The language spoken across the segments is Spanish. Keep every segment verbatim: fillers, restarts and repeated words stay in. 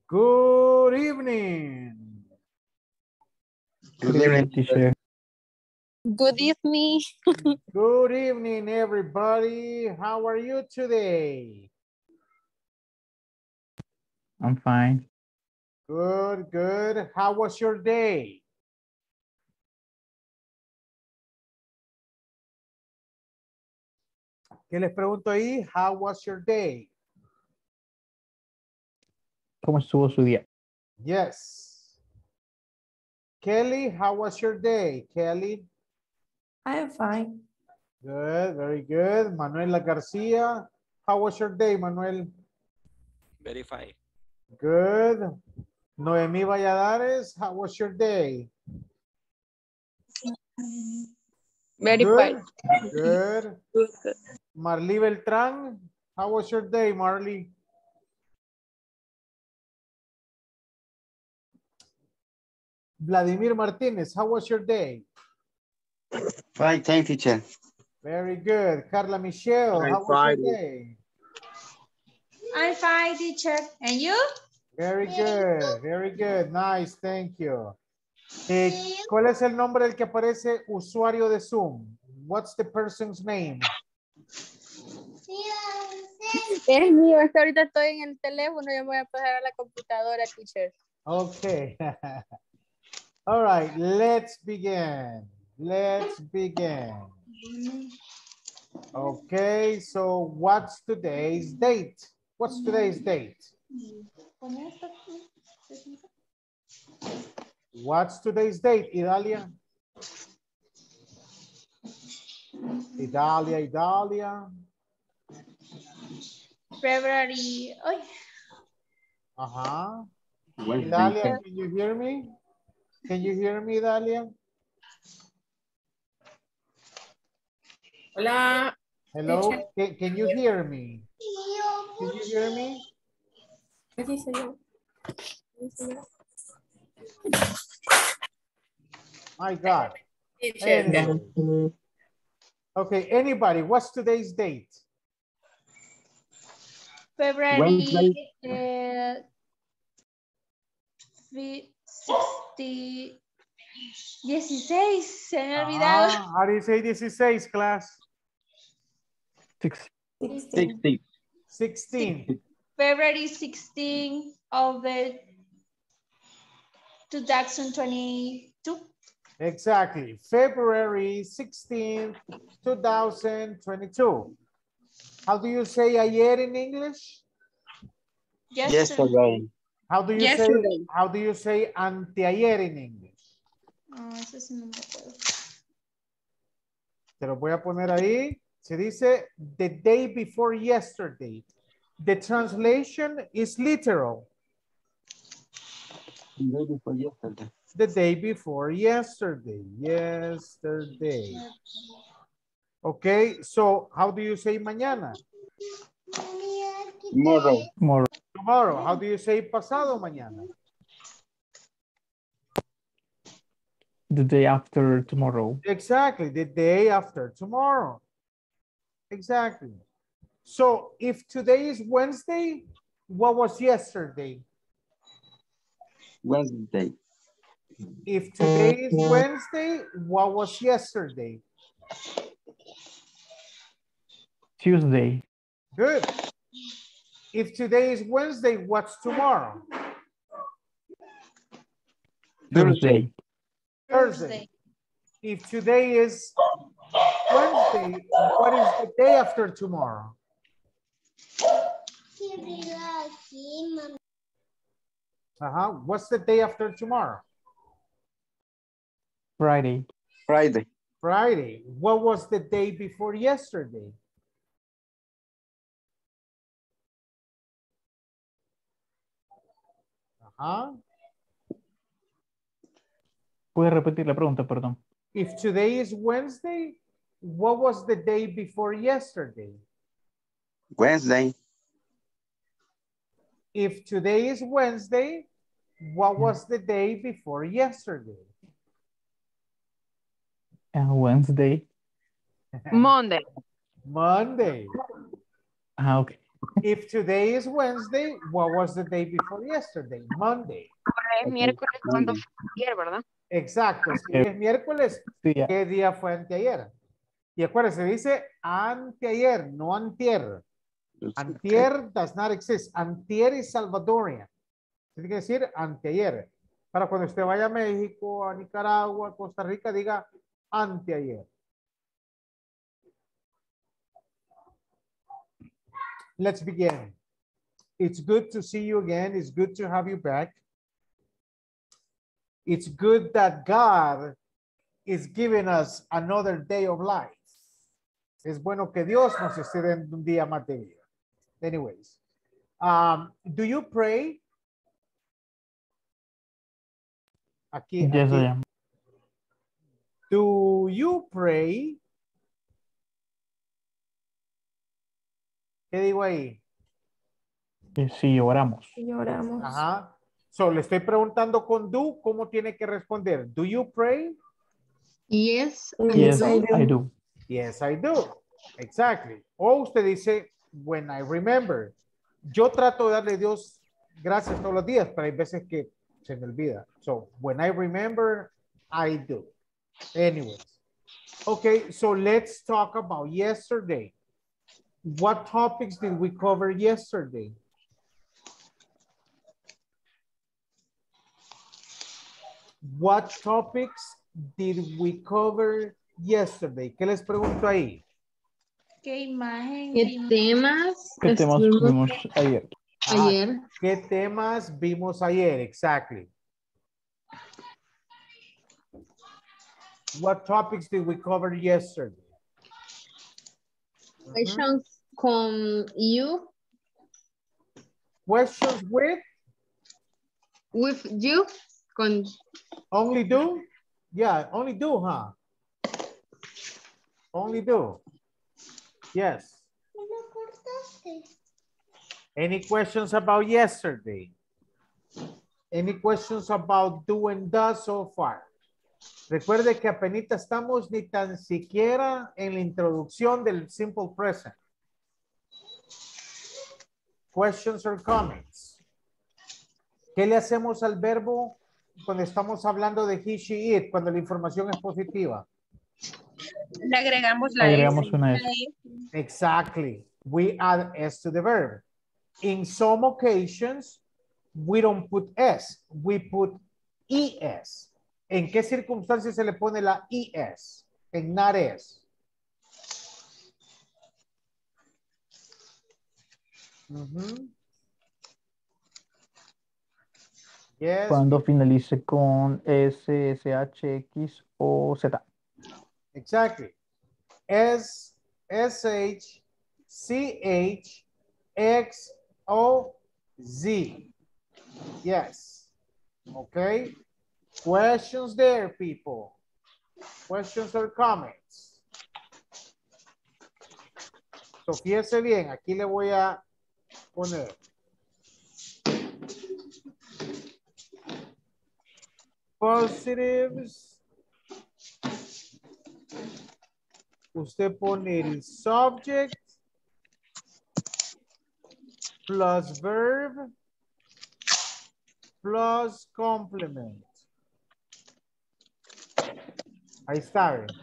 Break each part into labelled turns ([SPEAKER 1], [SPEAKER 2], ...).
[SPEAKER 1] Good evening.
[SPEAKER 2] Good evening, teacher.
[SPEAKER 3] Good evening.
[SPEAKER 1] Good evening, everybody. How are you today?
[SPEAKER 2] I'm fine.
[SPEAKER 1] Good, good. How was your day? ¿Qué les pregunto ahí? How was your day?
[SPEAKER 2] ¿Cómo estuvo su día?
[SPEAKER 1] Yes. Kelly, how was your day? Kelly?
[SPEAKER 4] I am fine.
[SPEAKER 1] Good, very good. Manuela Garcia, how was your day, Manuel?
[SPEAKER 5] Very fine.
[SPEAKER 1] Good. Noemí Valladares, how was your day?
[SPEAKER 3] Very
[SPEAKER 1] Good.
[SPEAKER 3] fine.
[SPEAKER 1] Good.
[SPEAKER 3] Good, good.
[SPEAKER 1] Marley Beltrán, how was your day, Marley? Vladimir Martinez, how was your day?
[SPEAKER 6] Fine, thank you, teacher.
[SPEAKER 1] Very good. Carla Michelle,
[SPEAKER 6] I'm
[SPEAKER 1] how was
[SPEAKER 6] fine.
[SPEAKER 1] your day?
[SPEAKER 4] I'm fine, teacher. And you?
[SPEAKER 1] Very good, very good. Nice, thank you. Eh, ¿Cuál es el nombre del que aparece usuario de Zoom? What's the person's name?
[SPEAKER 3] Es mío, es que ahorita estoy en el teléfono, yo me voy a pasar a la computadora, teacher.
[SPEAKER 1] Okay. All right, let's begin. Let's begin. Okay, so what's today's date? What's today's date? What's today's date, Idalia? Idalia, Idalia.
[SPEAKER 4] February. Ay,
[SPEAKER 1] Uh-huh.
[SPEAKER 6] Wednesday.
[SPEAKER 1] Idalia, can you hear me? Can you hear me, Idalia?
[SPEAKER 4] hola.
[SPEAKER 1] Hello, can, can you hear me? Can you hear me?
[SPEAKER 4] ¿Qué dice yo?
[SPEAKER 1] My God.
[SPEAKER 4] Teacher.
[SPEAKER 1] Anyway. Okay, anybody, what's today's date?
[SPEAKER 4] February
[SPEAKER 6] Wednesday.
[SPEAKER 4] eh, fi- sixty, dieciséis, se me ha olvidado.
[SPEAKER 1] Ah, how do you say dieciséis, class?
[SPEAKER 2] Six.
[SPEAKER 6] sixty.
[SPEAKER 1] sixteen.
[SPEAKER 4] February sixteenth of the two thousand twenty-two.
[SPEAKER 1] Exactly. February sixteenth, two thousand twenty-two. How do you say ayer in English?
[SPEAKER 6] Yesterday.
[SPEAKER 1] How do you
[SPEAKER 3] Yesterday.
[SPEAKER 1] say how do you say anteayer in English?
[SPEAKER 4] Ah, eso sí no me acuerdo.
[SPEAKER 1] Te lo voy a poner ahí. Se dice the day before yesterday. The translation is literal.
[SPEAKER 6] The day before yesterday.
[SPEAKER 1] The day before yesterday. Yesterday. Okay, so how do you say mañana?
[SPEAKER 6] Tomorrow.
[SPEAKER 2] Tomorrow.
[SPEAKER 1] Tomorrow. How do you say pasado mañana?
[SPEAKER 2] The day after tomorrow.
[SPEAKER 1] Exactly, the day after tomorrow. Exactly. So if today is Wednesday, what was yesterday?
[SPEAKER 6] Wednesday.
[SPEAKER 1] If today is Wednesday, what was yesterday?
[SPEAKER 2] Tuesday.
[SPEAKER 1] Good. If today is Wednesday, what's tomorrow?
[SPEAKER 2] Thursday.
[SPEAKER 1] Thursday. If today is Wednesday, what is the day after tomorrow? Uh-huh. What's the day after tomorrow?
[SPEAKER 2] Friday.
[SPEAKER 6] Friday.
[SPEAKER 1] Friday. What was the day before yesterday? Uh-huh.
[SPEAKER 2] ¿Puede repetir la pregunta, perdón?
[SPEAKER 1] If today is Wednesday, what was the day before yesterday?
[SPEAKER 6] Wednesday.
[SPEAKER 1] If today is Wednesday, what was the day before yesterday?
[SPEAKER 2] And Wednesday.
[SPEAKER 3] Monday.
[SPEAKER 1] Monday.
[SPEAKER 2] Ah, ok.
[SPEAKER 1] If today is Wednesday, what was the day before yesterday? Monday.
[SPEAKER 3] Es miércoles cuando fue ayer, ¿verdad?
[SPEAKER 1] Exacto. Si
[SPEAKER 2] Eh,
[SPEAKER 1] es miércoles,
[SPEAKER 2] Sí, ya.
[SPEAKER 1] ¿qué día fue anteayer? Y acuérdense, dice anteayer, no antier. Antier does not exist. Antier is Salvadorian. Tiene que decir anteayer. Para cuando usted vaya a México, a Nicaragua, a Costa Rica, diga anteayer. Let's begin. It's good to see you again. It's good to have you back. It's good that God is giving us another day of life. Es bueno que Dios nos esté dando un día más de vida. Anyways, um, do you pray? Aquí,
[SPEAKER 2] Yes,
[SPEAKER 1] aquí.
[SPEAKER 2] I am.
[SPEAKER 1] Do you pray? ¿Qué digo ahí?
[SPEAKER 2] Eh, Sí, oramos.
[SPEAKER 7] Lloramos.
[SPEAKER 1] Ajá. So, le estoy preguntando con do, ¿cómo tiene que responder? Do you pray?
[SPEAKER 8] Yes,
[SPEAKER 2] Yes,
[SPEAKER 7] I do.
[SPEAKER 2] I do.
[SPEAKER 1] Yes, I do. Exactly. O usted dice, when I remember. Yo trato de darle a Dios gracias todos los días, pero hay veces que se me olvida. So, when I remember, I do. Anyways. Okay, so let's talk about yesterday. What topics did we cover yesterday? What topics did we cover yesterday? ¿Qué les pregunto ahí?
[SPEAKER 4] ¿Qué imagen?
[SPEAKER 8] ¿qué
[SPEAKER 4] vimos?
[SPEAKER 8] temas
[SPEAKER 2] ¿Qué temas
[SPEAKER 8] estuvimos
[SPEAKER 2] vimos ayer?
[SPEAKER 1] Ah,
[SPEAKER 8] ayer?
[SPEAKER 1] ¿qué temas vimos ayer? Exactly. What topics did we cover yesterday? Mhm.
[SPEAKER 8] Questions con you,
[SPEAKER 1] Questions with
[SPEAKER 8] with you, con
[SPEAKER 1] only do? Yeah, only do, huh? Only do. Yes. Any questions about yesterday? Any questions about do and does so far? Recuerde que apenas estamos ni tan siquiera en la introducción del simple present. Questions or comments? ¿Qué le hacemos al verbo cuando estamos hablando de he, she, it, cuando la información es positiva?
[SPEAKER 4] Le agregamos la
[SPEAKER 2] Agregamos
[SPEAKER 4] S.
[SPEAKER 2] una S.
[SPEAKER 1] Exactly. We add S to the verb. In some occasions, we don't put S, we put E S. ¿En qué circunstancias se le pone la E S? En not S. Mhm. Yes.
[SPEAKER 2] Cuando finalice con S, S, H, X o Z.
[SPEAKER 1] Exactly. S, S, H, C, H, X, O, Z. Yes. Okay. Questions there, people? Questions or comments? So, fíjese bien, aquí le voy a poner. Positives. Usted pone el subject plus verb plus complement. Ahí está. ¿Ve?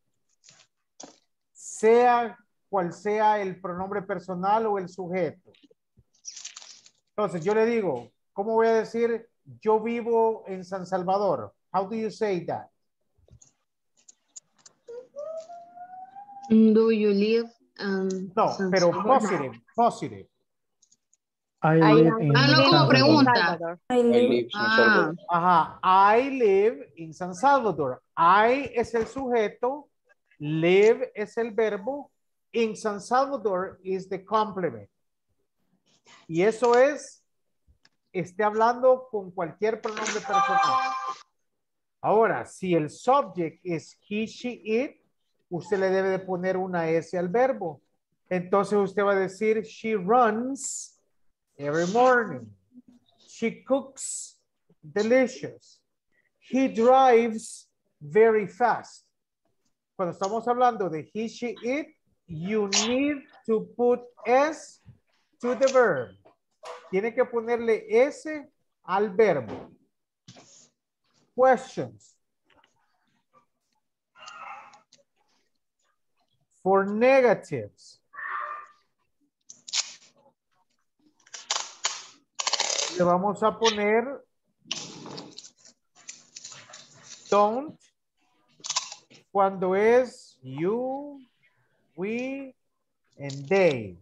[SPEAKER 1] Sea cual sea el pronombre personal o el sujeto. Entonces, yo le digo, ¿cómo voy a decir yo vivo en San Salvador? How do you say that?
[SPEAKER 8] Do you live in
[SPEAKER 1] No,
[SPEAKER 8] San
[SPEAKER 1] pero
[SPEAKER 8] Salvador?
[SPEAKER 1] positive, positive.
[SPEAKER 2] I
[SPEAKER 3] I
[SPEAKER 2] live
[SPEAKER 3] am
[SPEAKER 2] in
[SPEAKER 8] Ah, no,
[SPEAKER 3] living
[SPEAKER 8] como
[SPEAKER 2] San
[SPEAKER 3] in
[SPEAKER 2] Salvador.
[SPEAKER 8] pregunta.
[SPEAKER 3] Salvador.
[SPEAKER 7] I
[SPEAKER 6] I
[SPEAKER 7] live.
[SPEAKER 6] live in
[SPEAKER 8] Ah,
[SPEAKER 6] Salvador.
[SPEAKER 1] Ajá, I live in San Salvador. I es el sujeto, live es el verbo, in San Salvador is the complement. Y eso es, esté hablando con cualquier pronombre personal. Ahora, si el subject es he, she, it, usted le debe de poner una S al verbo. Entonces usted va a decir, she runs every morning. She cooks delicious. He drives very fast. Cuando estamos hablando de he, she, it, you need to put S to the verb. Tiene que ponerle S al verbo. Questions. For negatives. Le vamos a poner don't cuando es you, we, and they.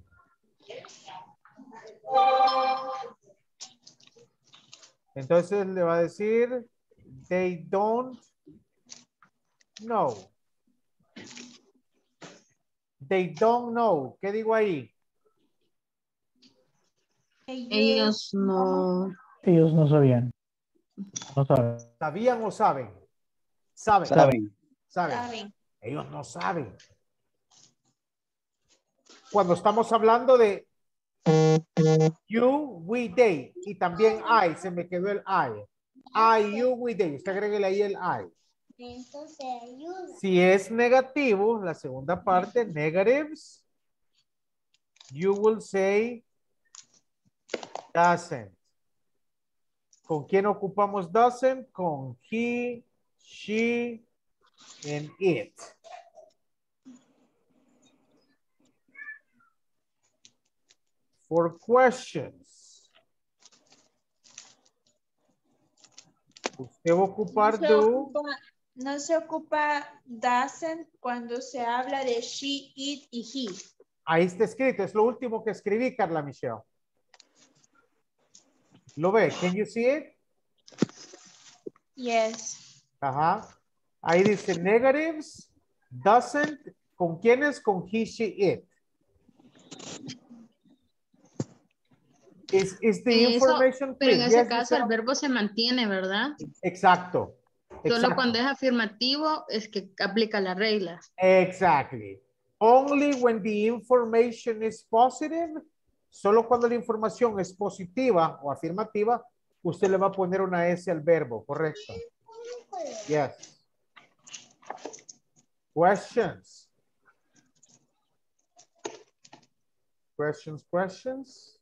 [SPEAKER 1] Entonces le va a decir they don't know. They don't know. ¿Qué digo ahí?
[SPEAKER 8] Ellos no.
[SPEAKER 2] Ellos no sabían. No saben.
[SPEAKER 1] ¿Sabían o saben? Saben.
[SPEAKER 6] Saben.
[SPEAKER 1] Saben.
[SPEAKER 4] Saben.
[SPEAKER 1] Ellos no saben. Cuando estamos hablando de you, we, they. Y también I. Se me quedó el I. I, you, we, they. Usted agréguele ahí el I. Si es negativo, la segunda parte, negatives, you will say doesn't. ¿Con quién ocupamos doesn't? Con he, she, and it. For questions. Usted va a ocupar
[SPEAKER 4] No se
[SPEAKER 1] do.
[SPEAKER 4] ocupa, no se ocupa doesn't cuando se habla de she, it y he.
[SPEAKER 1] Ahí está escrito. Es lo último que escribí, Carla Michelle. ¿Lo ve? Can you see it?
[SPEAKER 4] Yes.
[SPEAKER 1] Ajá. Ahí dice negatives, doesn't. ¿Con quiénes? Con he, she, it. Is, is the
[SPEAKER 8] Eso,
[SPEAKER 1] information
[SPEAKER 8] pero en
[SPEAKER 1] clear?
[SPEAKER 8] ese
[SPEAKER 1] Yes,
[SPEAKER 8] caso el
[SPEAKER 1] Giselle?
[SPEAKER 8] verbo se mantiene, ¿verdad?
[SPEAKER 1] Exacto.
[SPEAKER 8] Solo
[SPEAKER 1] Exacto.
[SPEAKER 8] cuando es afirmativo es que aplica la regla.
[SPEAKER 1] Exactly. Only when the information is positive, solo cuando la información es positiva o afirmativa, usted le va a poner una S al verbo, correcto. Yes. Questions. Questions, questions.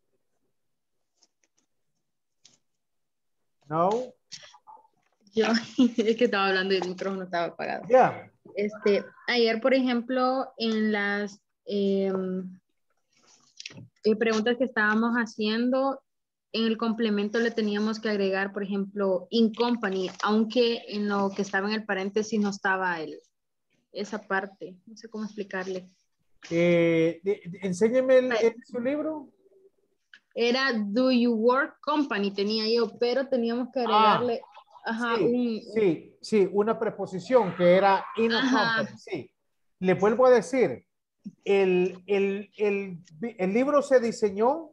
[SPEAKER 1] No.
[SPEAKER 8] Yo, es que estaba hablando y el micrófono estaba apagado.
[SPEAKER 1] Yeah.
[SPEAKER 8] Este, ayer, por ejemplo, en las eh, eh, preguntas que estábamos haciendo, en el complemento le teníamos que agregar, por ejemplo, in company, aunque en lo que estaba en el paréntesis no estaba el, esa parte. No sé cómo explicarle.
[SPEAKER 1] Eh, de- de- enséñeme el, el- su libro.
[SPEAKER 8] Era do you work company, tenía yo, pero teníamos que
[SPEAKER 1] Ah,
[SPEAKER 8] agregarle ajá,
[SPEAKER 1] sí,
[SPEAKER 8] un,
[SPEAKER 1] sí, sí, una preposición que era in a
[SPEAKER 8] Ajá.
[SPEAKER 1] company, sí. Le vuelvo a decir, el, el, el, el libro se diseñó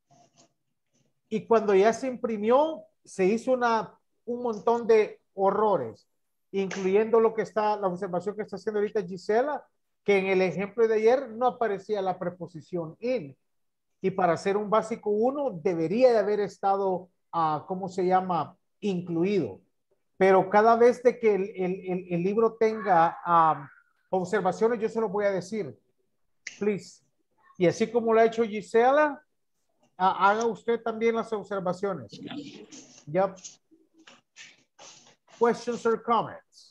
[SPEAKER 1] y cuando ya se imprimió, se hizo una, un montón de horrores, incluyendo lo que está, la observación que está haciendo ahorita Gisela, que en el ejemplo de ayer no aparecía la preposición in. Y para hacer un básico uno, debería de haber estado, uh, ¿cómo se llama? Incluido. Pero cada vez de que el, el, el, el libro tenga um, observaciones, yo se lo voy a decir. Please. Y así como lo ha hecho Gisela, uh, haga usted también las observaciones. Yep. Questions or comments?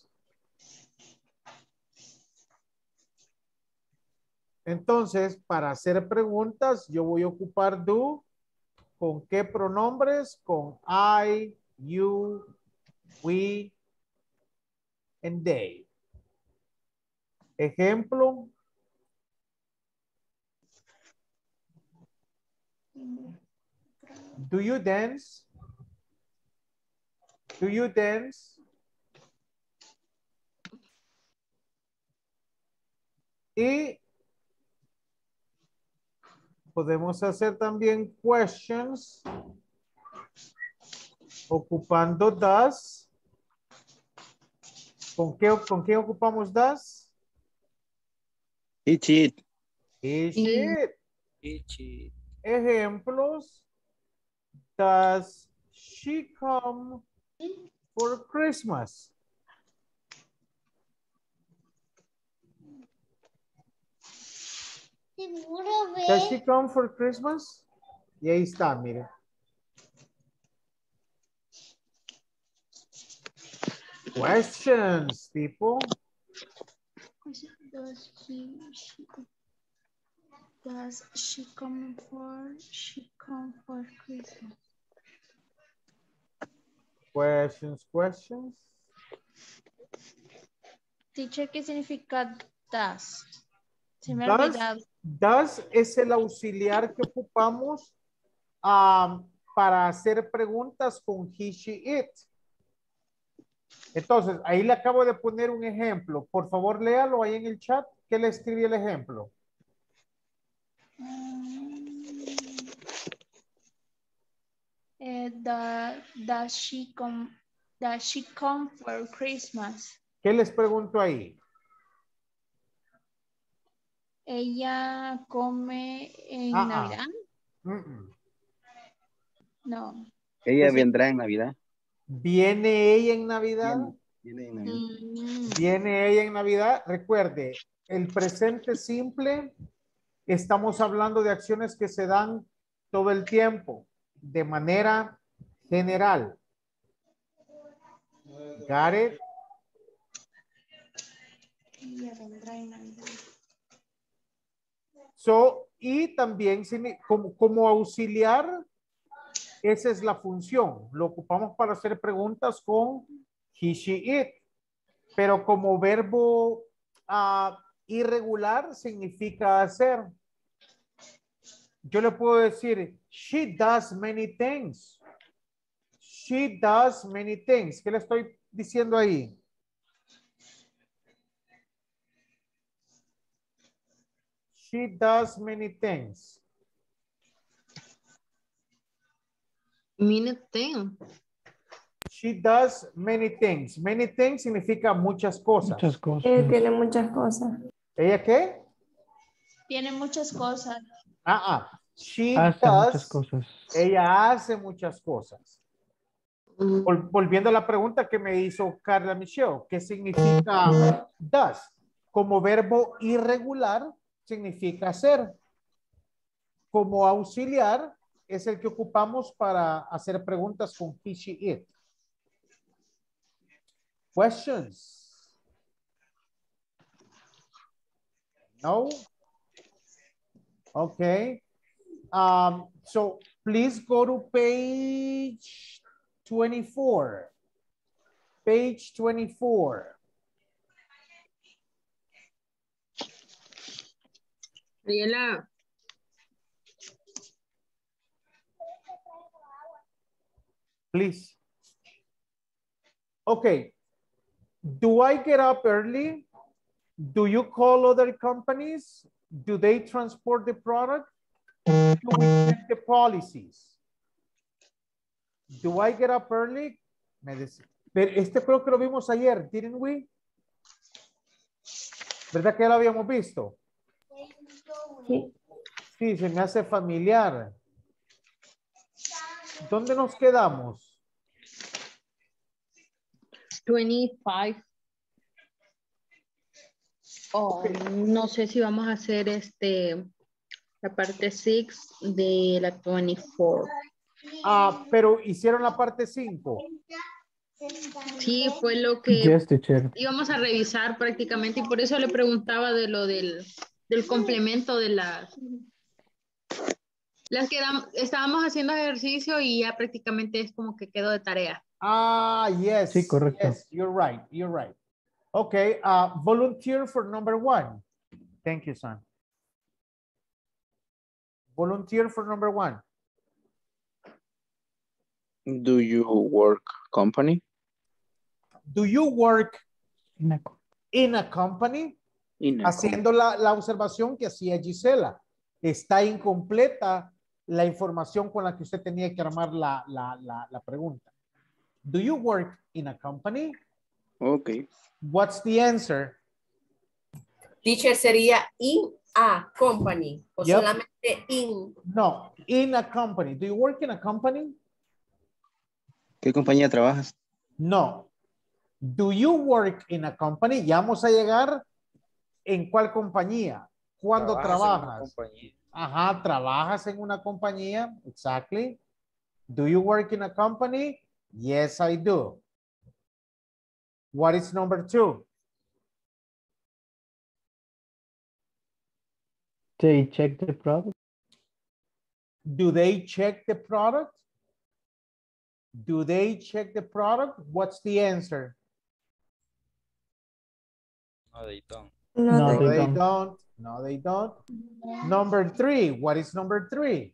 [SPEAKER 1] Entonces, para hacer preguntas, yo voy a ocupar do. ¿Con qué pronombres? Con I, you, we, and they. Ejemplo. Do you dance? Do you dance? Y podemos hacer también questions ocupando does. ¿Con qué, con qué ocupamos does?
[SPEAKER 6] Eat it.
[SPEAKER 1] Is
[SPEAKER 8] Y-
[SPEAKER 1] it?
[SPEAKER 5] Ichi.
[SPEAKER 1] Ejemplos. Does she come for Christmas? Does she come for Christmas? Y ahí está, miren. Questions, people.
[SPEAKER 4] Does he, she, does she come for, she come for Christmas?
[SPEAKER 1] Questions, questions.
[SPEAKER 4] Teacher, ¿qué significa does? Se me ha
[SPEAKER 1] Does,
[SPEAKER 4] olvidado.
[SPEAKER 1] does es el auxiliar que ocupamos um, para hacer preguntas con he, she, it. Entonces, ahí le acabo de poner un ejemplo. Por favor, léalo ahí en el chat. ¿Qué le escribí el ejemplo?
[SPEAKER 4] Eh, the, does she come, does she come for Christmas?
[SPEAKER 1] ¿Qué les pregunto ahí?
[SPEAKER 4] Ella come en
[SPEAKER 1] Ah, ah.
[SPEAKER 4] Navidad.
[SPEAKER 1] Mm, mm.
[SPEAKER 4] No.
[SPEAKER 6] Ella
[SPEAKER 1] ¿Qué se-
[SPEAKER 6] vendrá en Navidad.
[SPEAKER 1] ¿Viene ella en Navidad?
[SPEAKER 6] Viene, viene en Navidad.
[SPEAKER 4] Mm,
[SPEAKER 1] ¿Viene ella en Navidad? Recuerde, el presente simple, estamos hablando de acciones que se dan todo el tiempo, de manera general. Got it?
[SPEAKER 4] ella vendrá en Navidad.
[SPEAKER 1] So, y también signi- como, como auxiliar, esa es la función. Lo ocupamos para hacer preguntas con he, she, it. Pero como verbo ah, irregular significa hacer. Yo le puedo decir, she does many things. She does many things. ¿Qué le estoy diciendo ahí? She does many things.
[SPEAKER 8] Minute thing.
[SPEAKER 1] She does many things. Many things significa muchas cosas.
[SPEAKER 2] Muchas cosas.
[SPEAKER 7] Eh, tiene muchas cosas.
[SPEAKER 1] ¿Ella qué?
[SPEAKER 4] Tiene muchas cosas.
[SPEAKER 1] Ah, ah. She
[SPEAKER 2] Hace
[SPEAKER 1] does.
[SPEAKER 2] muchas cosas.
[SPEAKER 1] Ella hace muchas cosas.
[SPEAKER 8] Mm,
[SPEAKER 1] Vol- Volviendo a la pregunta que me hizo Carla Michelle, ¿qué significa does? Como verbo irregular significa hacer. Como auxiliar es el que ocupamos para hacer preguntas con he, she, it. Questions? No? Okay. Um, so please go to page twenty-four. Page twenty-four.
[SPEAKER 8] Ariela,
[SPEAKER 1] Please. Okay. Do I get up early? Do you call other companies? Do they transport the product? Do we check the policies? Do I get up early? Me dice, pero este creo que lo vimos ayer, didn't we? ¿Verdad que ya lo habíamos visto?
[SPEAKER 7] Sí.
[SPEAKER 1] Sí, se me hace familiar. ¿Dónde nos quedamos?
[SPEAKER 8] veinticinco. Oh, no sé si vamos a hacer este la parte seis de la veinticuatro.
[SPEAKER 1] Ah, pero hicieron la parte cinco.
[SPEAKER 8] Sí, fue lo que
[SPEAKER 2] Yes, teacher.
[SPEAKER 8] íbamos a revisar prácticamente y por eso le preguntaba de lo del, del complemento de las las que dam- estábamos haciendo ejercicio y ya prácticamente es como que quedó de tarea.
[SPEAKER 1] Ah, yes.
[SPEAKER 2] Sí, correcto.
[SPEAKER 1] Yes, you're right. You're right. Okay. Uh, volunteer for number one. Thank you, son. Volunteer for number one.
[SPEAKER 6] Do you work company?
[SPEAKER 1] Do you work
[SPEAKER 2] Inaco.
[SPEAKER 1] in a company?
[SPEAKER 6] In a
[SPEAKER 1] Haciendo la, la observación que hacía Gisela. Está incompleta la información con la que usted tenía que armar la, la, la, la pregunta. Do you work in a company?
[SPEAKER 6] Okay.
[SPEAKER 1] What's the answer?
[SPEAKER 9] Teacher sería in a company o
[SPEAKER 1] Yep.
[SPEAKER 9] solamente in.
[SPEAKER 1] No, in a company. Do you work in a company?
[SPEAKER 6] ¿Qué compañía trabajas?
[SPEAKER 1] No. Do you work in a company? Ya vamos a llegar en cuál compañía. ¿Cuándo
[SPEAKER 5] Trabajas en una
[SPEAKER 1] trabajas?
[SPEAKER 5] compañía.
[SPEAKER 1] Ajá, trabajas en una compañía. Exactly. Do you work in a company? Yes, I do. What is number two?
[SPEAKER 2] They check the product.
[SPEAKER 1] Do they check the product? Do they check the product? What's the answer?
[SPEAKER 5] No, they don't.
[SPEAKER 7] No,
[SPEAKER 2] No,
[SPEAKER 1] No,
[SPEAKER 2] they
[SPEAKER 1] they
[SPEAKER 2] don't.
[SPEAKER 1] don't. No, they don't. Number three. What is number three?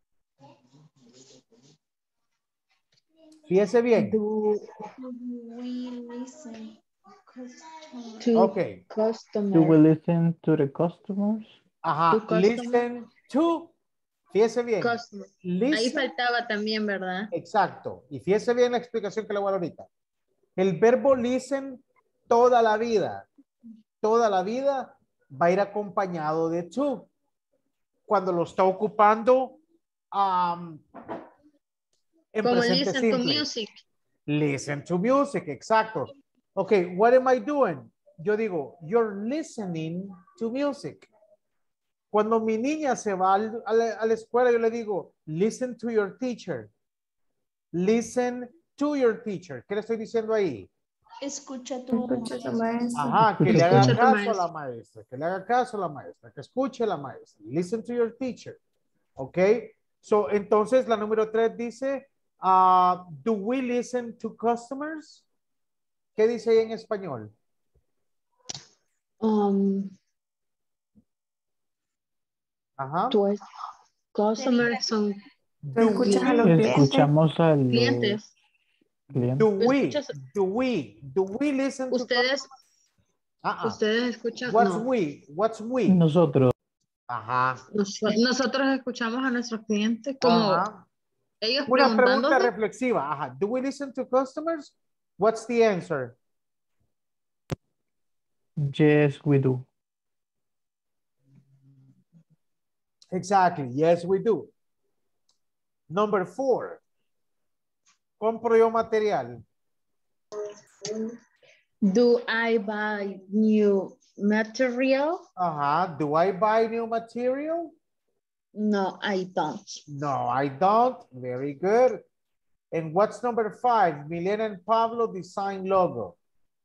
[SPEAKER 1] Fíjese bien.
[SPEAKER 8] Do
[SPEAKER 4] We listen. Customer.
[SPEAKER 8] to
[SPEAKER 1] Okay.
[SPEAKER 8] customer.
[SPEAKER 2] Do we listen to the customers?
[SPEAKER 1] Ajá.
[SPEAKER 8] To customer.
[SPEAKER 1] Listen to. Fíjese bien.
[SPEAKER 8] Customer. Ahí
[SPEAKER 1] Listen.
[SPEAKER 8] faltaba también, ¿verdad?
[SPEAKER 1] Exacto. Y fíjese bien la explicación que le voy a dar ahorita. El verbo listen toda la vida, toda la vida va a ir acompañado de to. Cuando lo está ocupando um, en
[SPEAKER 8] Como
[SPEAKER 1] presente
[SPEAKER 8] listen to
[SPEAKER 1] simple.
[SPEAKER 8] music.
[SPEAKER 1] Listen to music, exacto. Ok, what am I doing? Yo digo, you're listening to music. Cuando mi niña se va al, a, la, a la escuela, yo le digo, listen to your teacher. Listen to your teacher. ¿Qué le estoy diciendo ahí?
[SPEAKER 4] Escucha tu
[SPEAKER 7] escucha su maestro.
[SPEAKER 1] Ajá, que le
[SPEAKER 8] Escucha
[SPEAKER 1] haga
[SPEAKER 8] a tu
[SPEAKER 1] caso a
[SPEAKER 8] maestro.
[SPEAKER 1] la maestra, que le haga caso a la maestra, que escuche a la maestra. Listen to your teacher. Ok. So, entonces la número tres dice, uh, do we listen to customers? ¿Qué dice ahí en español?
[SPEAKER 8] Um,
[SPEAKER 1] Ajá.
[SPEAKER 8] to customers son
[SPEAKER 7] ¿Tú escuchas a los clientes?
[SPEAKER 2] Escuchamos a los
[SPEAKER 8] clientes.
[SPEAKER 2] clientes.
[SPEAKER 1] Do we,
[SPEAKER 8] Escuchas-
[SPEAKER 1] do we, do we listen to
[SPEAKER 8] Ustedes,
[SPEAKER 1] customers? Ah, ah.
[SPEAKER 8] ustedes escuchan.
[SPEAKER 1] What's
[SPEAKER 8] No.
[SPEAKER 1] we? What's we?
[SPEAKER 2] Nosotros.
[SPEAKER 1] Ajá.
[SPEAKER 8] Nos- nosotros escuchamos a nuestros clientes como
[SPEAKER 1] Ajá.
[SPEAKER 8] ellos
[SPEAKER 1] Una pregunta
[SPEAKER 8] preguntándose.
[SPEAKER 1] reflexiva. Ajá. Do we listen to customers? What's the answer?
[SPEAKER 2] Yes, we do.
[SPEAKER 1] Exactly. Yes, we do. Number four. Compro yo material.
[SPEAKER 8] Do I buy new material?
[SPEAKER 1] Ajá. Do I buy new material?
[SPEAKER 8] No, I don't.
[SPEAKER 1] No, I don't. Very good. And what's number five? Milena and Pablo design logo.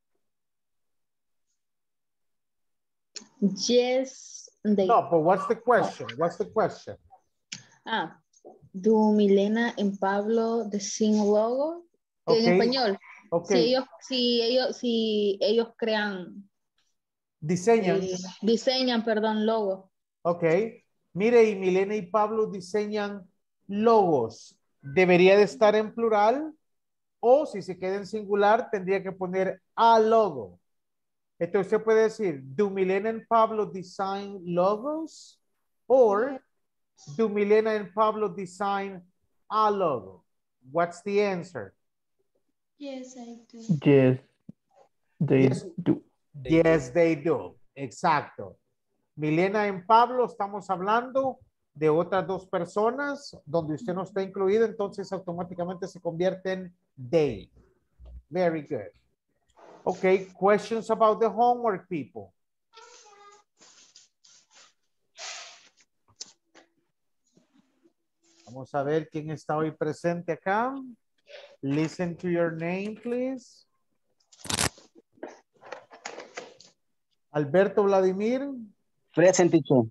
[SPEAKER 8] Yes, they.
[SPEAKER 1] No, but what's the question? What's the question?
[SPEAKER 8] Ah, do Milena and Pablo design logo? Que
[SPEAKER 1] Okay.
[SPEAKER 8] En español.
[SPEAKER 1] Okay.
[SPEAKER 8] Si ellos, si ellos, si ellos crean,
[SPEAKER 1] Diseñan.
[SPEAKER 8] eh, diseñan, perdón, logo.
[SPEAKER 1] Ok. Mire, y Milena y Pablo diseñan logos. ¿Debería de estar en plural? O si se queda en singular, tendría que poner a logo. Entonces usted puede decir, do Milena and Pablo design logos? Or, do Milena and Pablo design a logo? What's the answer?
[SPEAKER 4] Yes, I do.
[SPEAKER 2] Yes, they
[SPEAKER 1] Yes.
[SPEAKER 2] do.
[SPEAKER 1] Yes, they do. Exacto. Milena y Pablo, estamos hablando de otras dos personas donde usted no está incluido, entonces automáticamente se convierte en they. Very good. Okay, questions about the homework, people. Vamos a ver quién está hoy presente acá. Listen to your name, please. Alberto Vladimir.
[SPEAKER 6] Present, teacher.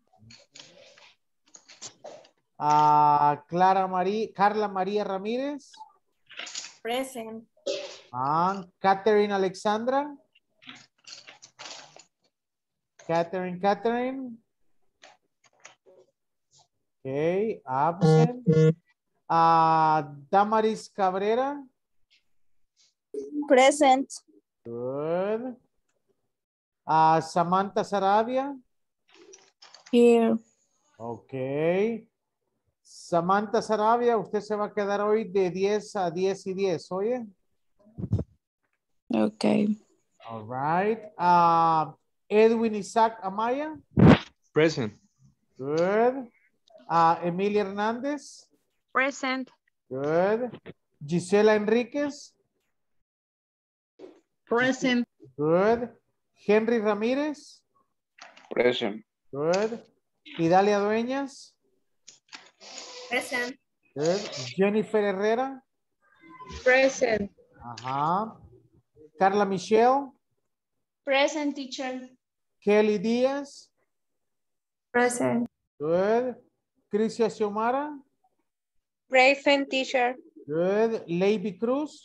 [SPEAKER 1] Ah, Clara María, Carla María Ramírez.
[SPEAKER 9] Present.
[SPEAKER 1] Ah, Catherine Alexandra. Catherine, Catherine. Okay, absent. Ah, Damaris Cabrera.
[SPEAKER 3] Present.
[SPEAKER 1] Good. Ah, Samantha Sarabia.
[SPEAKER 3] Here.
[SPEAKER 1] Ok. Samantha Sarabia, usted se va a quedar hoy de diez a diez y diez, ¿oye?
[SPEAKER 3] Ok.
[SPEAKER 1] All right. Uh, Edwin Isaac Amaya.
[SPEAKER 10] Present.
[SPEAKER 1] Good. Uh, Emilia Hernández.
[SPEAKER 8] Present.
[SPEAKER 1] Good. Gisela Enríquez.
[SPEAKER 8] Present.
[SPEAKER 1] Good. Henry Ramírez.
[SPEAKER 6] Present.
[SPEAKER 1] Good. Idalia Dueñas.
[SPEAKER 9] Present.
[SPEAKER 1] Good. Jennifer Herrera.
[SPEAKER 8] Present.
[SPEAKER 1] Ajá. Carla Michelle.
[SPEAKER 4] Present, teacher.
[SPEAKER 1] Kelly Díaz.
[SPEAKER 7] Present.
[SPEAKER 1] Good. Crisia Xiomara.
[SPEAKER 3] Present, teacher.
[SPEAKER 1] Good. Lady Cruz.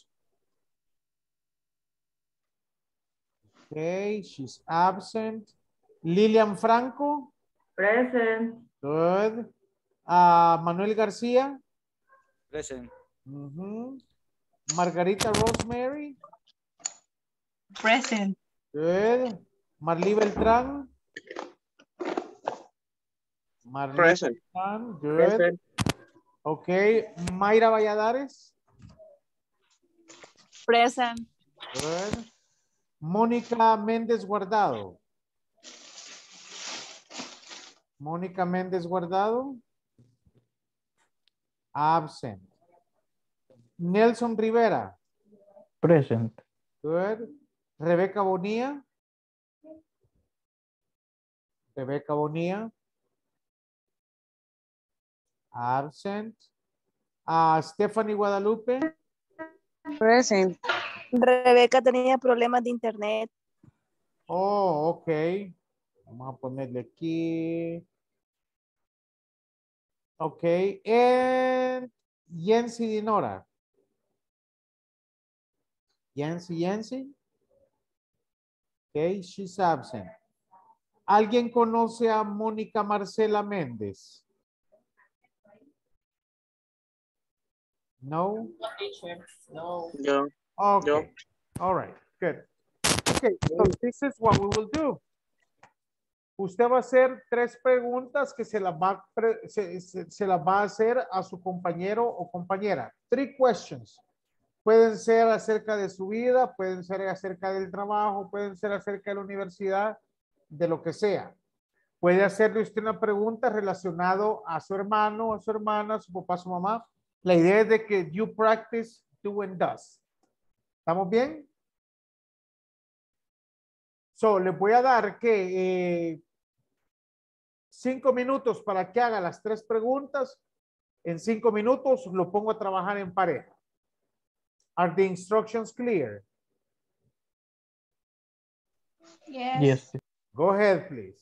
[SPEAKER 1] Okay, she's absent. Lilian Franco.
[SPEAKER 7] Present.
[SPEAKER 1] Good. Ah, Manuel García.
[SPEAKER 5] Present.
[SPEAKER 1] Ujú. Margarita Rosemary.
[SPEAKER 7] Present.
[SPEAKER 1] Good. Marlí Beltrán. Marlí
[SPEAKER 6] Present.
[SPEAKER 1] Beltrán. Good. Okay. Mayra Valladares.
[SPEAKER 7] Present.
[SPEAKER 1] Good. Mónica Méndez Guardado. Mónica Méndez Guardado. Absent. Nelson Rivera.
[SPEAKER 2] Present.
[SPEAKER 1] Good. Rebeca Bonilla. Rebeca Bonilla. Absent. Ah, Stephanie Guadalupe.
[SPEAKER 7] Present. Rebeca tenía problemas de internet.
[SPEAKER 1] Oh, ok. Vamos a ponerle aquí. Ok. And Yancy Dinora. Yancy, Yancy. Ok, she's absent. ¿Alguien conoce a Mónica Marcela Méndez? No.
[SPEAKER 9] No.
[SPEAKER 6] Yo.
[SPEAKER 1] Okay.
[SPEAKER 6] Yo.
[SPEAKER 1] All right. Good. Okay. So this is what we will do. Usted va a hacer tres preguntas que se las va, a pre- se, se- se las va a hacer a su compañero o compañera. Three questions. Pueden ser acerca de su vida, pueden ser acerca del trabajo, pueden ser acerca de la universidad, de lo que sea. Puede hacerle usted una pregunta relacionado a su hermano, a su hermana, a su papá, a su mamá. La idea es de que you practice do and does. ¿Estamos bien? So, les voy a dar que eh, cinco minutos para que haga las tres preguntas. En cinco minutos lo pongo a trabajar en pareja. Are the instructions clear?
[SPEAKER 4] Yes.
[SPEAKER 2] Yes.
[SPEAKER 1] Go ahead, please.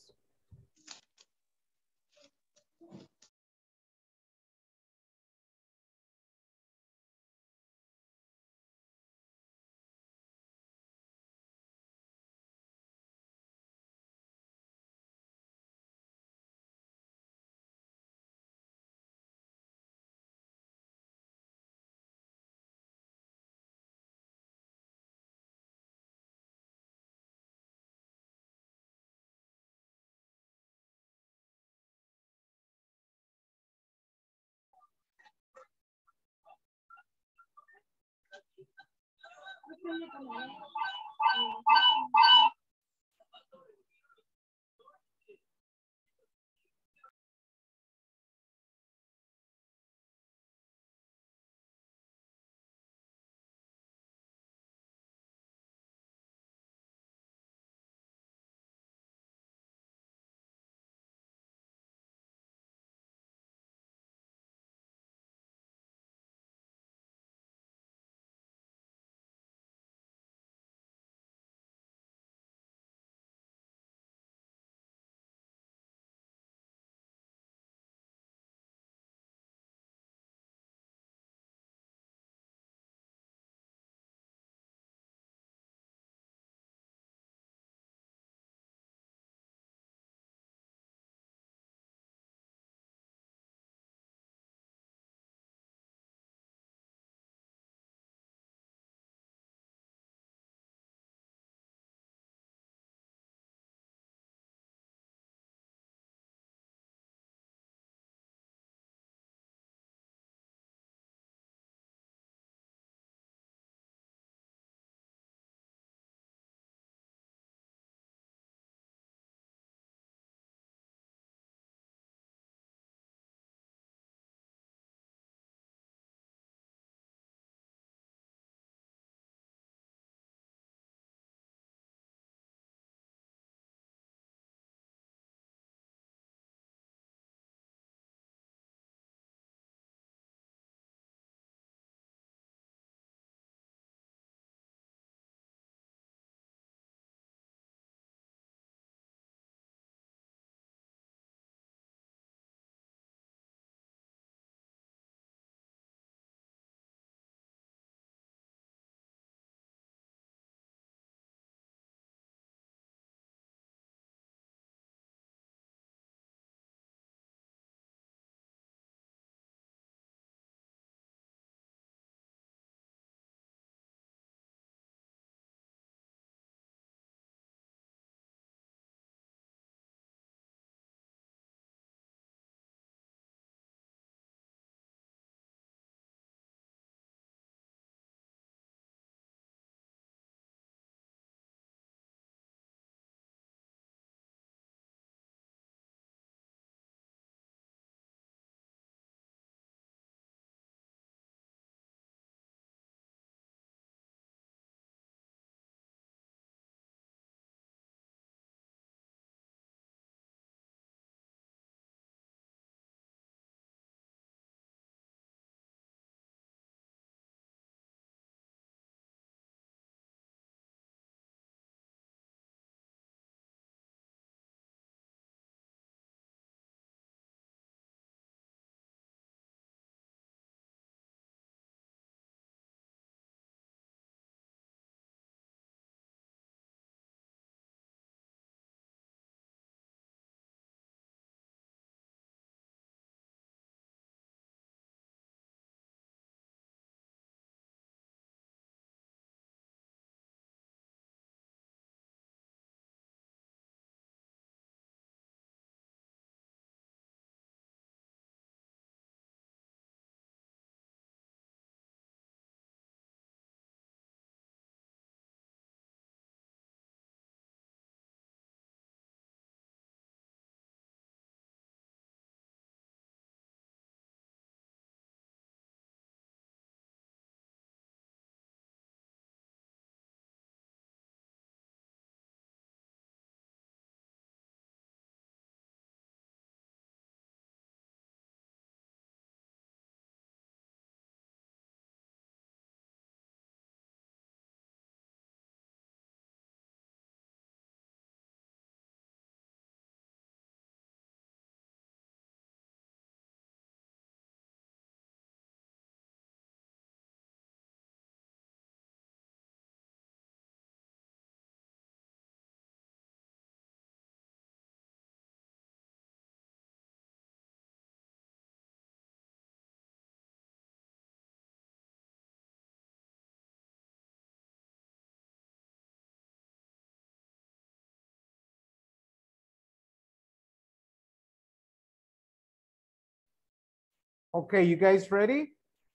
[SPEAKER 1] Okay, you guys ready?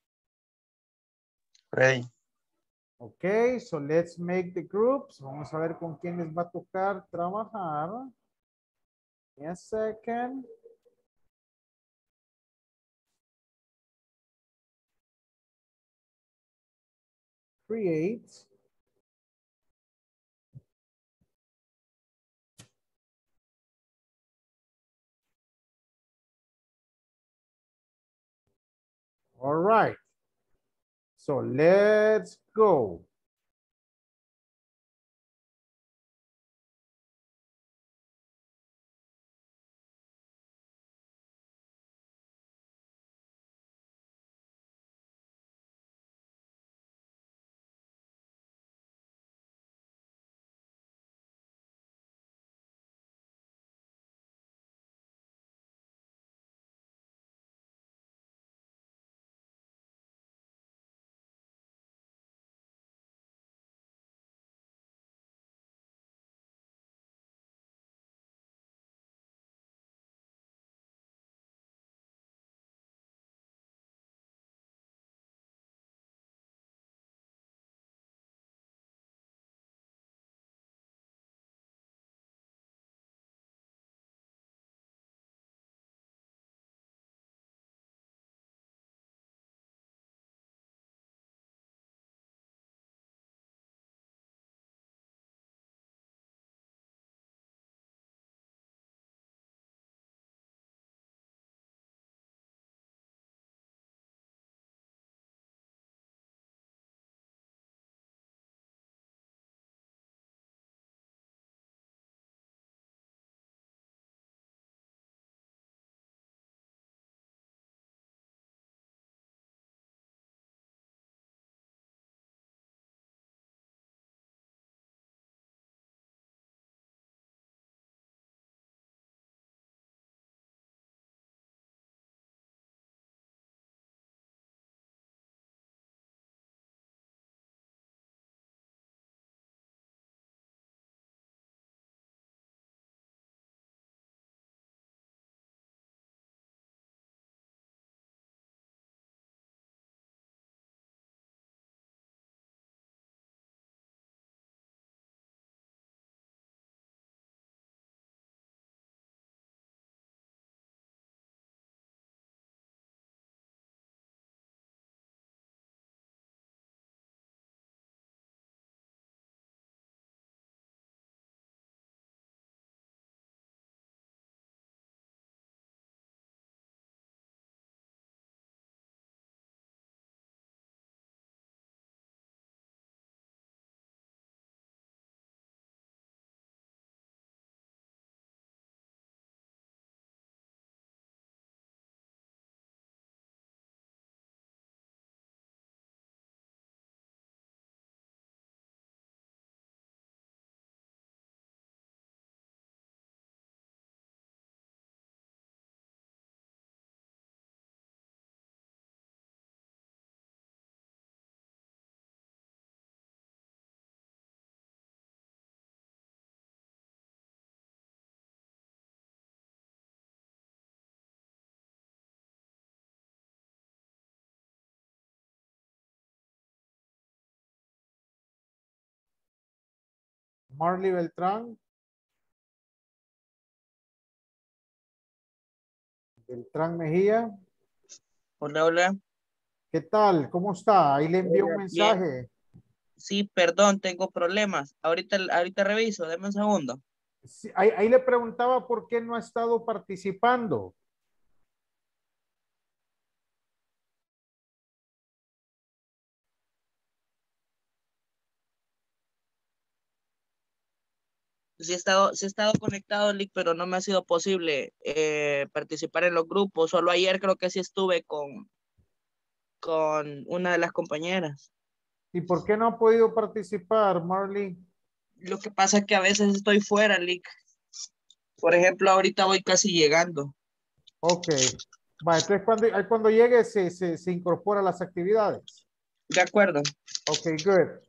[SPEAKER 6] Ready.
[SPEAKER 1] Okay, so let's make the groups. Vamos a ver con quién les va a tocar trabajar. Give me a second. Create. All right. So let's go. Marley Beltrán. Beltrán Mejía.
[SPEAKER 10] Hola, hola.
[SPEAKER 1] ¿Qué tal? ¿Cómo está? Ahí le envió un
[SPEAKER 10] Hola, bien.
[SPEAKER 1] mensaje.
[SPEAKER 10] Sí, perdón, tengo problemas. Ahorita, ahorita reviso, deme un segundo.
[SPEAKER 1] Sí, ahí, ahí le preguntaba por qué no ha estado participando.
[SPEAKER 10] Sí he estado, sí he estado conectado, Lick, pero no me ha sido posible eh, participar en los grupos. Solo ayer creo que sí estuve con, con una de las compañeras.
[SPEAKER 1] ¿Y por qué no ha podido participar, Marley?
[SPEAKER 10] Lo que pasa es que a veces estoy fuera, Lick. Por ejemplo, ahorita voy casi llegando.
[SPEAKER 1] Ok. Va, entonces cuando, ahí cuando llegue se, se, se incorpora a las actividades.
[SPEAKER 10] De acuerdo.
[SPEAKER 1] Ok, good.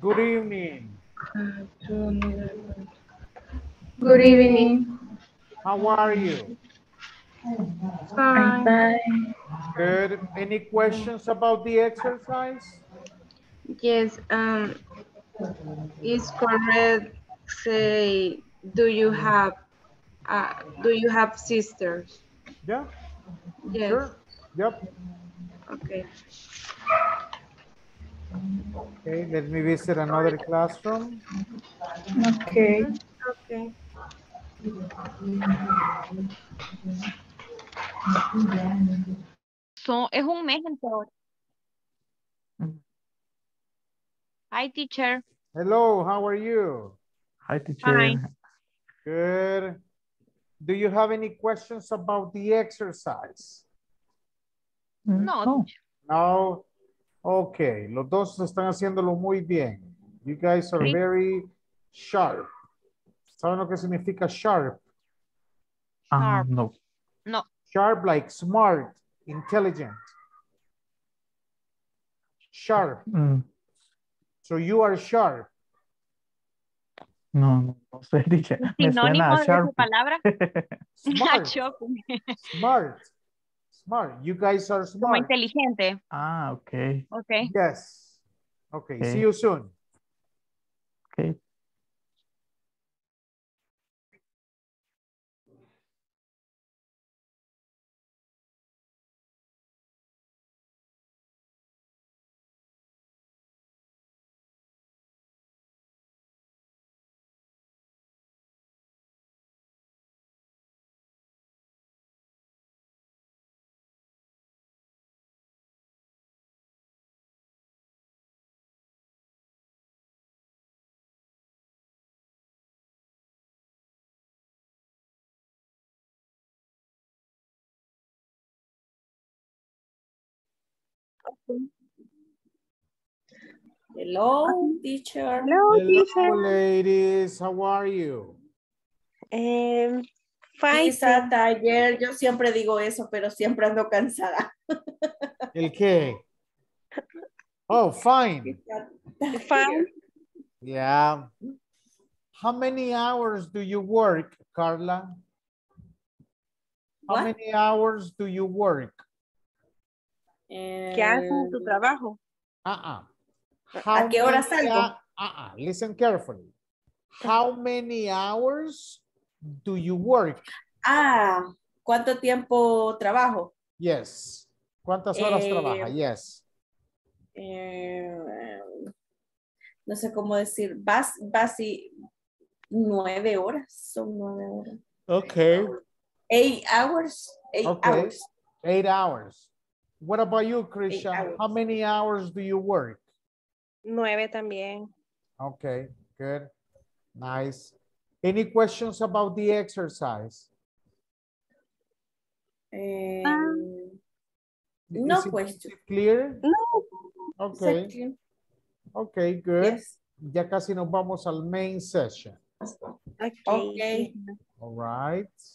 [SPEAKER 1] Good evening.
[SPEAKER 7] Good evening.
[SPEAKER 1] How are you?
[SPEAKER 7] Fine.
[SPEAKER 1] Good. Any questions about the exercise?
[SPEAKER 8] Yes, um, is correct. Say, do you have, uh, do you have sisters?
[SPEAKER 1] Yeah,
[SPEAKER 8] Yes.
[SPEAKER 1] sure. Yep.
[SPEAKER 8] Okay.
[SPEAKER 1] Okay, let me visit another classroom.
[SPEAKER 7] Okay.
[SPEAKER 8] Okay.
[SPEAKER 11] So, es un mes entonces. Hi, teacher.
[SPEAKER 1] Hello, how are you?
[SPEAKER 2] Hi, teacher.
[SPEAKER 11] Fine.
[SPEAKER 1] Good. Do you have any questions about the exercise?
[SPEAKER 2] Mm,
[SPEAKER 11] No,
[SPEAKER 2] No.
[SPEAKER 11] teacher.
[SPEAKER 1] No. Okay, los dos están haciéndolo muy bien. You guys are
[SPEAKER 11] Sí.
[SPEAKER 1] very sharp. ¿Saben lo que significa sharp?
[SPEAKER 2] Ah,
[SPEAKER 11] Sharp.
[SPEAKER 2] no.
[SPEAKER 11] No.
[SPEAKER 1] Sharp like smart, intelligent. Sharp.
[SPEAKER 2] Mm,
[SPEAKER 1] So you are sharp.
[SPEAKER 2] No, no, no sé, teacher. Me suena
[SPEAKER 11] Sinónimo
[SPEAKER 2] a
[SPEAKER 11] de esa
[SPEAKER 2] Sharpie.
[SPEAKER 11] palabra.
[SPEAKER 1] Smart.
[SPEAKER 11] Shopping.
[SPEAKER 1] Smart. Smart. You guys are
[SPEAKER 11] Como
[SPEAKER 1] smart.
[SPEAKER 11] inteligente.
[SPEAKER 2] Ah, ok.
[SPEAKER 11] Ok.
[SPEAKER 1] Yes. Okay, see
[SPEAKER 2] Okay.
[SPEAKER 1] you soon.
[SPEAKER 2] Ok.
[SPEAKER 9] Hello, teacher.
[SPEAKER 7] Hello,
[SPEAKER 1] Hello,
[SPEAKER 7] teacher.
[SPEAKER 1] ladies. How are you?
[SPEAKER 7] Um, fine.
[SPEAKER 9] Pizza, taller, yo siempre digo eso, pero siempre ando cansada.
[SPEAKER 1] ¿El qué? Oh, fine.
[SPEAKER 9] Pizza,
[SPEAKER 7] Fine.
[SPEAKER 1] Yeah. How many hours do you work, Carla? How
[SPEAKER 9] What?
[SPEAKER 1] many hours do you work?
[SPEAKER 7] ¿Qué haces en tu
[SPEAKER 9] Eh,
[SPEAKER 7] trabajo?
[SPEAKER 1] Uh-uh.
[SPEAKER 9] ¿A qué hora salgo?
[SPEAKER 1] Uh-uh. Listen carefully. How many hours do you work?
[SPEAKER 9] Ah, ¿cuánto tiempo trabajo?
[SPEAKER 1] Yes. ¿Cuántas horas
[SPEAKER 9] Eh,
[SPEAKER 1] trabaja? Yes.
[SPEAKER 9] Eh, no sé cómo decir, bas, basi, nueve horas, son nueve horas.
[SPEAKER 1] Okay.
[SPEAKER 9] Eight hours, eight
[SPEAKER 1] Okay.
[SPEAKER 9] hours.
[SPEAKER 1] Eight hours. What about you,
[SPEAKER 9] Eight
[SPEAKER 1] Krisha?
[SPEAKER 9] hours.
[SPEAKER 1] How many hours do you work?
[SPEAKER 7] Nueve también.
[SPEAKER 1] Okay, good. Nice. Any questions about the exercise?
[SPEAKER 9] Eh,
[SPEAKER 11] Um,
[SPEAKER 9] no
[SPEAKER 1] Is it-
[SPEAKER 9] question.
[SPEAKER 1] is it clear?
[SPEAKER 9] No.
[SPEAKER 1] Okay.
[SPEAKER 9] Exactly.
[SPEAKER 1] Okay, good.
[SPEAKER 9] Yes.
[SPEAKER 1] Ya casi nos vamos al main session.
[SPEAKER 7] Okay.
[SPEAKER 9] Okay.
[SPEAKER 1] All right.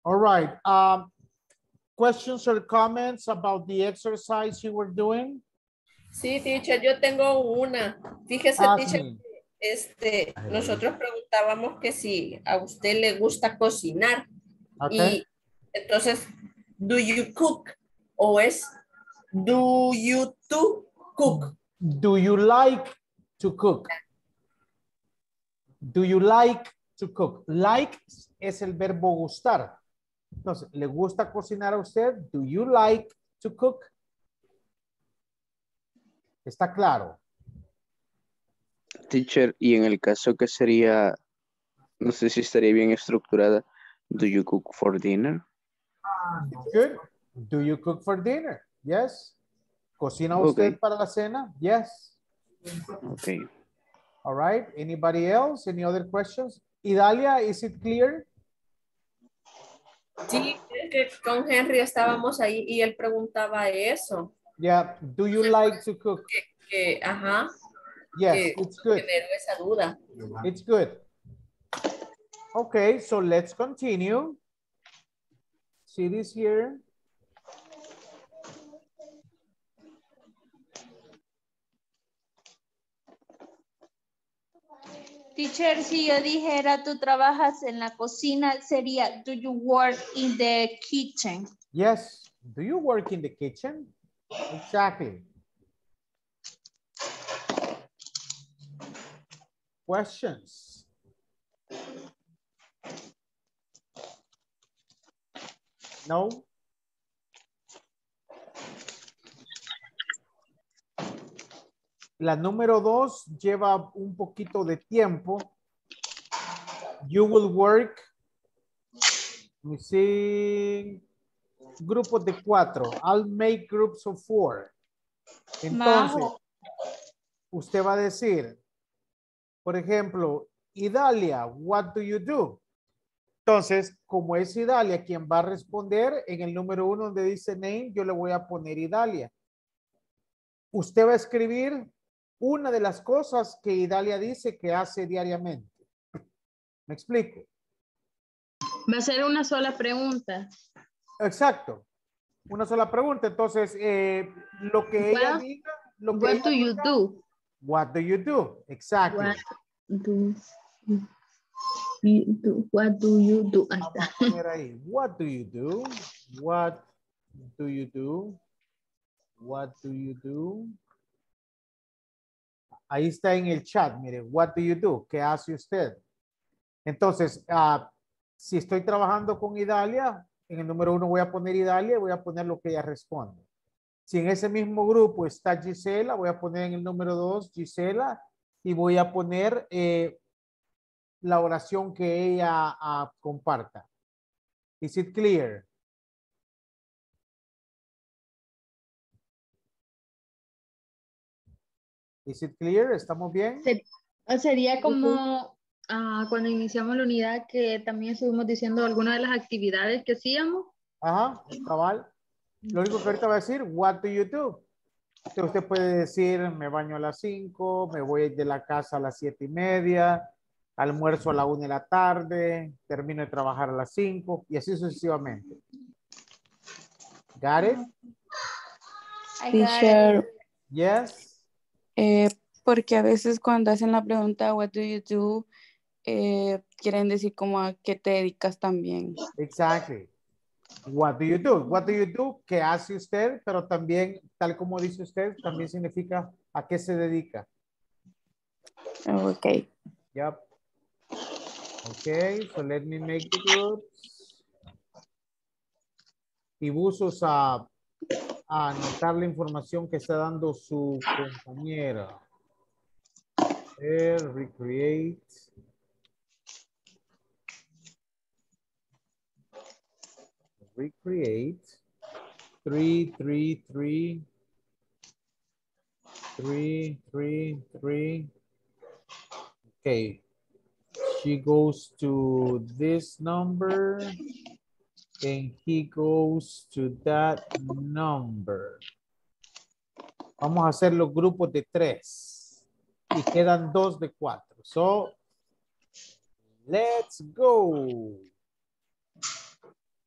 [SPEAKER 1] All right. Um, questions or comments about the exercise you were doing?
[SPEAKER 9] Sí, teacher, yo tengo una. Fíjese,
[SPEAKER 1] Ask
[SPEAKER 9] teacher,
[SPEAKER 1] me.
[SPEAKER 9] este, nosotros preguntábamos que si a usted le gusta cocinar.
[SPEAKER 1] Okay.
[SPEAKER 9] Y entonces, do you cook? O es, do you to cook?
[SPEAKER 1] Do you like to cook? Do you like to cook? Like es el verbo gustar. Entonces, ¿le gusta cocinar a usted? Do you like to cook? ¿Está claro?
[SPEAKER 6] Teacher, y en el caso que sería, no sé si estaría bien estructurada, do you cook for dinner?
[SPEAKER 1] Good. Do you cook for dinner? Yes. ¿Cocina usted
[SPEAKER 6] Okay.
[SPEAKER 1] para la cena? Yes.
[SPEAKER 6] Okay.
[SPEAKER 1] All right. Anybody else? Any other questions? Idalia, is it clear?
[SPEAKER 9] Sí, es que con Henry estábamos ahí y él preguntaba eso.
[SPEAKER 1] Yeah. Do you like to cook?
[SPEAKER 9] Que, que, ajá.
[SPEAKER 1] Yes,
[SPEAKER 9] que
[SPEAKER 1] it's good.
[SPEAKER 9] generó esa duda.
[SPEAKER 1] It's good. Okay, so let's continue. See this here?
[SPEAKER 11] Teacher, si yo dijera tú trabajas en la cocina, sería do you work in the kitchen?
[SPEAKER 1] Yes. Do you work in the kitchen? Exactly. Questions? No? La número dos lleva un poquito de tiempo. You will work. Let me see. Grupos de cuatro. I'll make groups of four. Entonces,
[SPEAKER 11] Majo.
[SPEAKER 1] usted va a decir, por ejemplo, Idalia, what do you do? Entonces, como es Idalia quien va a responder, en el número uno donde dice name, yo le voy a poner Idalia. Usted va a escribir una de las cosas que Idalia dice que hace diariamente. ¿Me explico?
[SPEAKER 8] Va a ser una sola pregunta.
[SPEAKER 1] Exacto. Una sola pregunta. Entonces, eh, lo que ella
[SPEAKER 8] Well,
[SPEAKER 1] diga, lo que
[SPEAKER 8] What
[SPEAKER 1] ella
[SPEAKER 8] do you
[SPEAKER 1] diga,
[SPEAKER 8] do?
[SPEAKER 1] what do you do? Exactly.
[SPEAKER 8] What do you do? What do you do? Ahí
[SPEAKER 1] Vamos
[SPEAKER 8] está.
[SPEAKER 1] a poner ahí. What do you do? What do you do? What do you do? Ahí está en el chat, mire, what do you do? ¿Qué hace usted? Entonces, uh, si estoy trabajando con Idalia, en el número uno voy a poner Idalia y voy a poner lo que ella responde. Si en ese mismo grupo está Gisela, voy a poner en el número dos Gisela y voy a poner eh, la oración que ella uh, comparta. Is it clear? Is it clear? ¿Estamos bien?
[SPEAKER 8] Ser- Sería como ah, cuando iniciamos la unidad que también estuvimos diciendo algunas de las actividades que hacíamos.
[SPEAKER 1] Ajá, cabal. Lo único que ahorita va a decir, what do you do? Entonces usted puede decir, me baño a las cinco, me voy de la casa a las siete y media, almuerzo a la una de la tarde, termino de trabajar a las cinco y así sucesivamente. Got it?
[SPEAKER 11] I got it.
[SPEAKER 12] Teacher,
[SPEAKER 1] Yes.
[SPEAKER 12] eh, porque a veces cuando hacen la pregunta, what do you do, eh, quieren decir como a qué te dedicas también.
[SPEAKER 1] Exactly. What do you do? What do you do? ¿Qué hace usted? Pero también, tal como dice usted, también significa a qué se dedica.
[SPEAKER 12] Ok.
[SPEAKER 1] Yep. Okay, so let me make the groups. Y buzos a, a anotar la información que está dando su compañera. Share, recreate. Recreate. Three, three, three. Three, three, three. Okay. She goes to this number and he goes to that number. Vamos a hacer los grupos de tres y quedan dos de cuatro. So, let's go.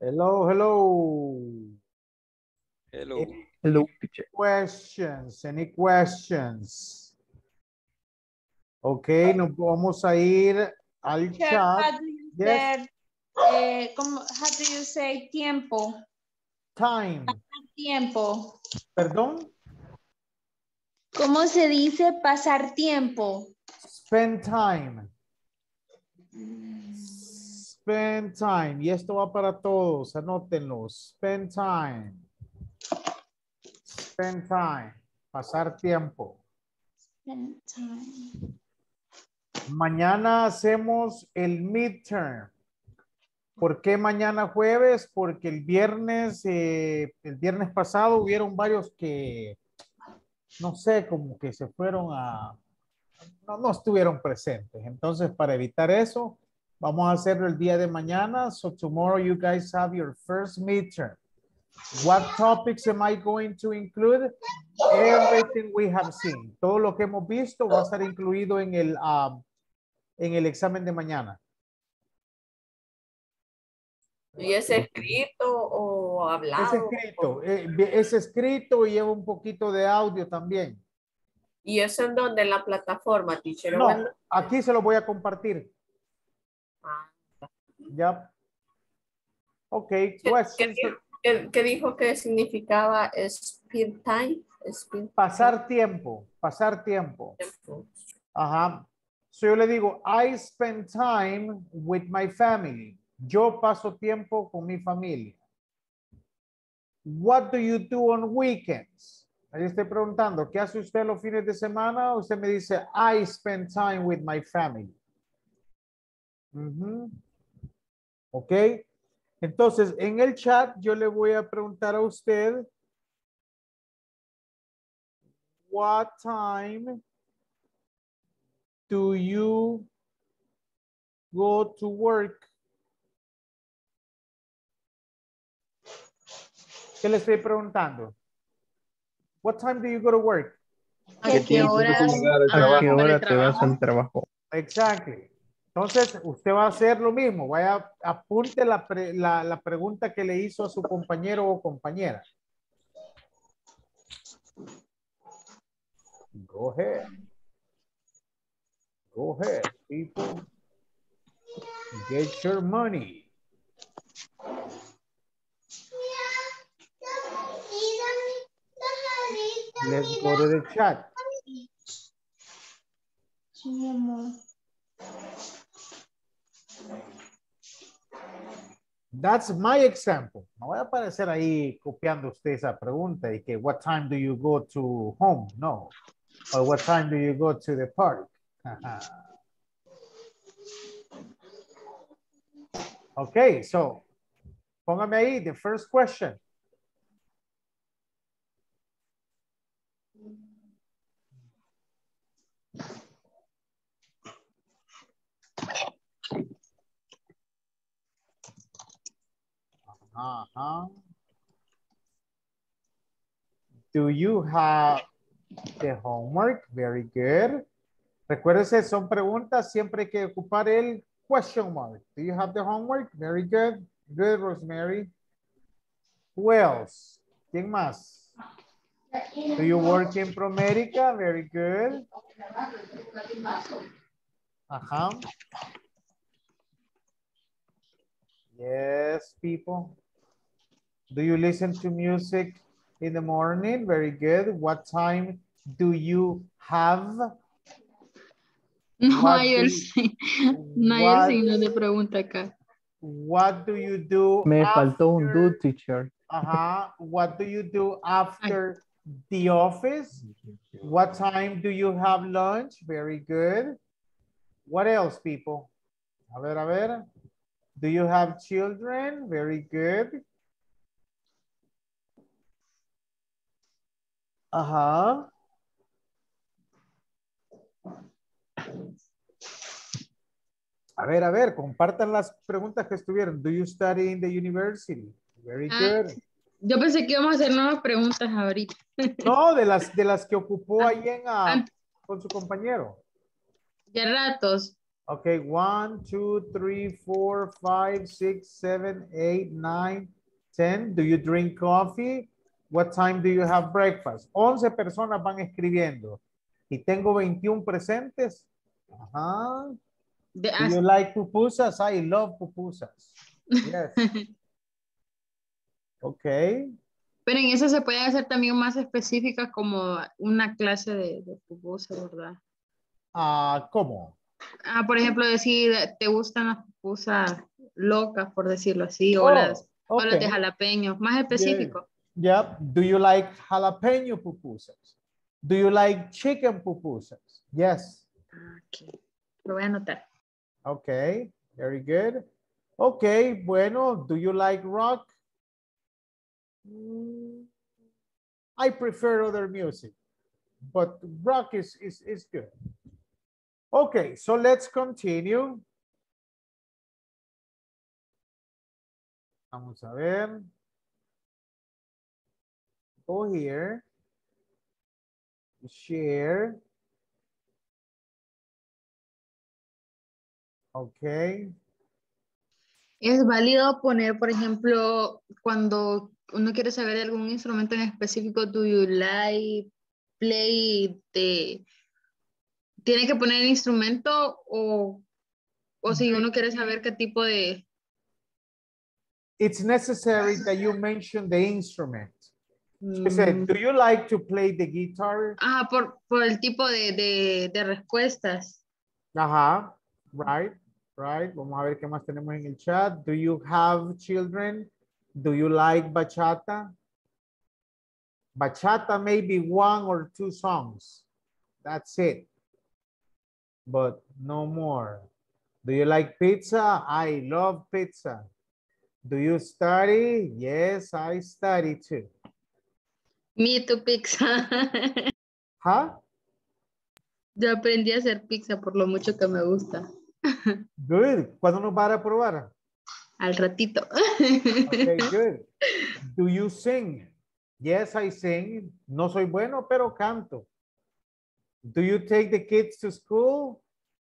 [SPEAKER 1] Hello, hello.
[SPEAKER 5] Hello.
[SPEAKER 1] Any
[SPEAKER 2] Hello, teacher.
[SPEAKER 1] questions? Any questions? Ok, nos vamos a ir al
[SPEAKER 11] Teacher,
[SPEAKER 1] chat.
[SPEAKER 11] how do you
[SPEAKER 1] Yes.
[SPEAKER 11] say, eh, ¿cómo- how do you say tiempo?
[SPEAKER 1] Time.
[SPEAKER 11] Tiempo.
[SPEAKER 1] Perdón.
[SPEAKER 11] ¿Cómo se dice pasar tiempo?
[SPEAKER 1] Spend time. Spend time. Y esto va para todos. Anótenlo. Spend time. Spend time. Pasar tiempo.
[SPEAKER 11] Spend time.
[SPEAKER 1] Mañana hacemos el midterm. ¿Por qué mañana jueves? Porque el viernes, eh, el viernes pasado hubieron varios que, no sé, como que se fueron a, no, no estuvieron presentes. Entonces, para evitar eso, vamos a hacerlo el día de mañana. So tomorrow you guys have your first midterm. What topics am I going to include? Everything we have seen. Todo lo que hemos visto va a estar incluido en el, uh, en el examen de mañana.
[SPEAKER 9] ¿Y es escrito o hablado?
[SPEAKER 1] Es escrito, eh, es escrito y lleva un poquito de audio también.
[SPEAKER 9] ¿Y eso en dónde? En la plataforma, teacher.
[SPEAKER 1] No,
[SPEAKER 9] Bueno,
[SPEAKER 1] aquí se lo voy a compartir. Ya. Ok,
[SPEAKER 9] ¿Qué,
[SPEAKER 1] questions.
[SPEAKER 9] qué- qué- qué dijo que significaba speed time? Speed
[SPEAKER 1] Pasar tiempo, pasar tiempo.
[SPEAKER 9] tiempo.
[SPEAKER 1] Ajá. So yo le digo, I spend time with my family. Yo paso tiempo con mi familia. What do you do on weekends? Ahí estoy preguntando, ¿qué hace usted los fines de semana? Usted me dice, I spend time with my family. Ujú. Ok. Entonces, en el chat yo le voy a preguntar a usted, what time do you go to work? ¿Qué le estoy preguntando? What time do you go to work?
[SPEAKER 8] ¿A qué hora,
[SPEAKER 2] ¿A qué
[SPEAKER 8] ah, para
[SPEAKER 2] hora
[SPEAKER 8] el
[SPEAKER 2] te vas
[SPEAKER 8] trabajo?
[SPEAKER 2] al trabajo?
[SPEAKER 1] Exactly. Entonces, usted va a hacer lo mismo. Vaya, apunte la, pre- la, la pregunta que le hizo a su compañero o compañera. Go ahead. Go ahead, people. Get your money. Let's go to the chat.
[SPEAKER 11] Sí, mi amor.
[SPEAKER 1] That's my example. No voy a aparecer ahí copiando usted esa pregunta y que what time do you go to home? No. Or what time do you go to the park? Okay, so póngame ahí the first question. Uh-huh. Do you have the homework? Very good. Recuérdese, son preguntas, siempre hay que ocupar el question mark. Do you have the homework? Very good. Good, Rosemary. Who else? ¿Quién más? Do you work in Promedica? Very good. Ajá. Yes, people. Do you listen to music in the morning? Very good. What time do you have?
[SPEAKER 8] No
[SPEAKER 1] What
[SPEAKER 8] hay
[SPEAKER 1] do
[SPEAKER 8] el,
[SPEAKER 1] you-
[SPEAKER 8] sí- no hay el
[SPEAKER 1] what-
[SPEAKER 8] signo de pregunta acá.
[SPEAKER 1] What do you do
[SPEAKER 2] Me
[SPEAKER 1] after,
[SPEAKER 2] faltó un do, teacher.
[SPEAKER 1] uh-huh, what do you do after the office? What time do you have lunch? Very good. What else, people? A ver, a ver. Do you have children? Very good. Ajá. A ver, a ver, compartan las preguntas que estuvieron. Do you study in the university? Very
[SPEAKER 8] Ah,
[SPEAKER 1] good.
[SPEAKER 8] Yo pensé que íbamos a hacer nuevas preguntas ahorita.
[SPEAKER 1] No, de las, de las que ocupó ahí en, ah,
[SPEAKER 8] Ant-
[SPEAKER 1] con su compañero.
[SPEAKER 8] Ya ratos.
[SPEAKER 1] Okay, one, two, three, four, five, six, seven, eight, nine, ten. Do you drink coffee? What time do you have breakfast? once personas van escribiendo. Y tengo veintiún presentes. Ajá.
[SPEAKER 8] De
[SPEAKER 1] Do you like pupusas? I love pupusas. Yes. Okay.
[SPEAKER 8] Pero en eso se puede hacer también más específica como una clase de, de pupusa, ¿verdad?
[SPEAKER 1] Ah, ¿cómo?
[SPEAKER 8] Ah, por ejemplo, decir, ¿te gustan las pupusas locas, por decirlo así? O,
[SPEAKER 1] Oh,
[SPEAKER 8] las, o las de
[SPEAKER 1] okay.
[SPEAKER 8] jalapeño, más específico.
[SPEAKER 1] Yeah. Do you like jalapeno pupusas? Do you like chicken pupusas? Yes.
[SPEAKER 8] Ok, lo voy a anotar.
[SPEAKER 1] Okay, very good. Okay, bueno, do you like rock? Mm, I prefer other music, but rock is, is, is good. Okay, so let's continue. Vamos a ver. Go here. Share. Okay.
[SPEAKER 8] Es válido poner, por ejemplo, cuando uno quiere saber de algún instrumento en específico, do you like play de... ¿Tiene que poner el instrumento o, o si uno quiere saber qué tipo de...
[SPEAKER 1] It's necessary that you mention the instrument. So you said, do you like to play the guitar?
[SPEAKER 8] Ah, por, por el tipo de, de, de respuestas.
[SPEAKER 1] Ajá, right, right. Vamos a ver qué más tenemos en el chat. Do you have children? Do you like bachata? Bachata may be one or two songs. That's it. But no more. Do you like pizza? I love pizza. Do you study? Yes, I study too.
[SPEAKER 8] Me too, pizza.
[SPEAKER 1] Huh?
[SPEAKER 8] Yo aprendí a hacer pizza por lo mucho que me gusta.
[SPEAKER 1] Good. ¿Cuándo nos van a probar?
[SPEAKER 8] Al ratito.
[SPEAKER 1] Okay, good. Do you sing? Yes, I sing. No soy bueno, pero canto. Do you take the kids to school?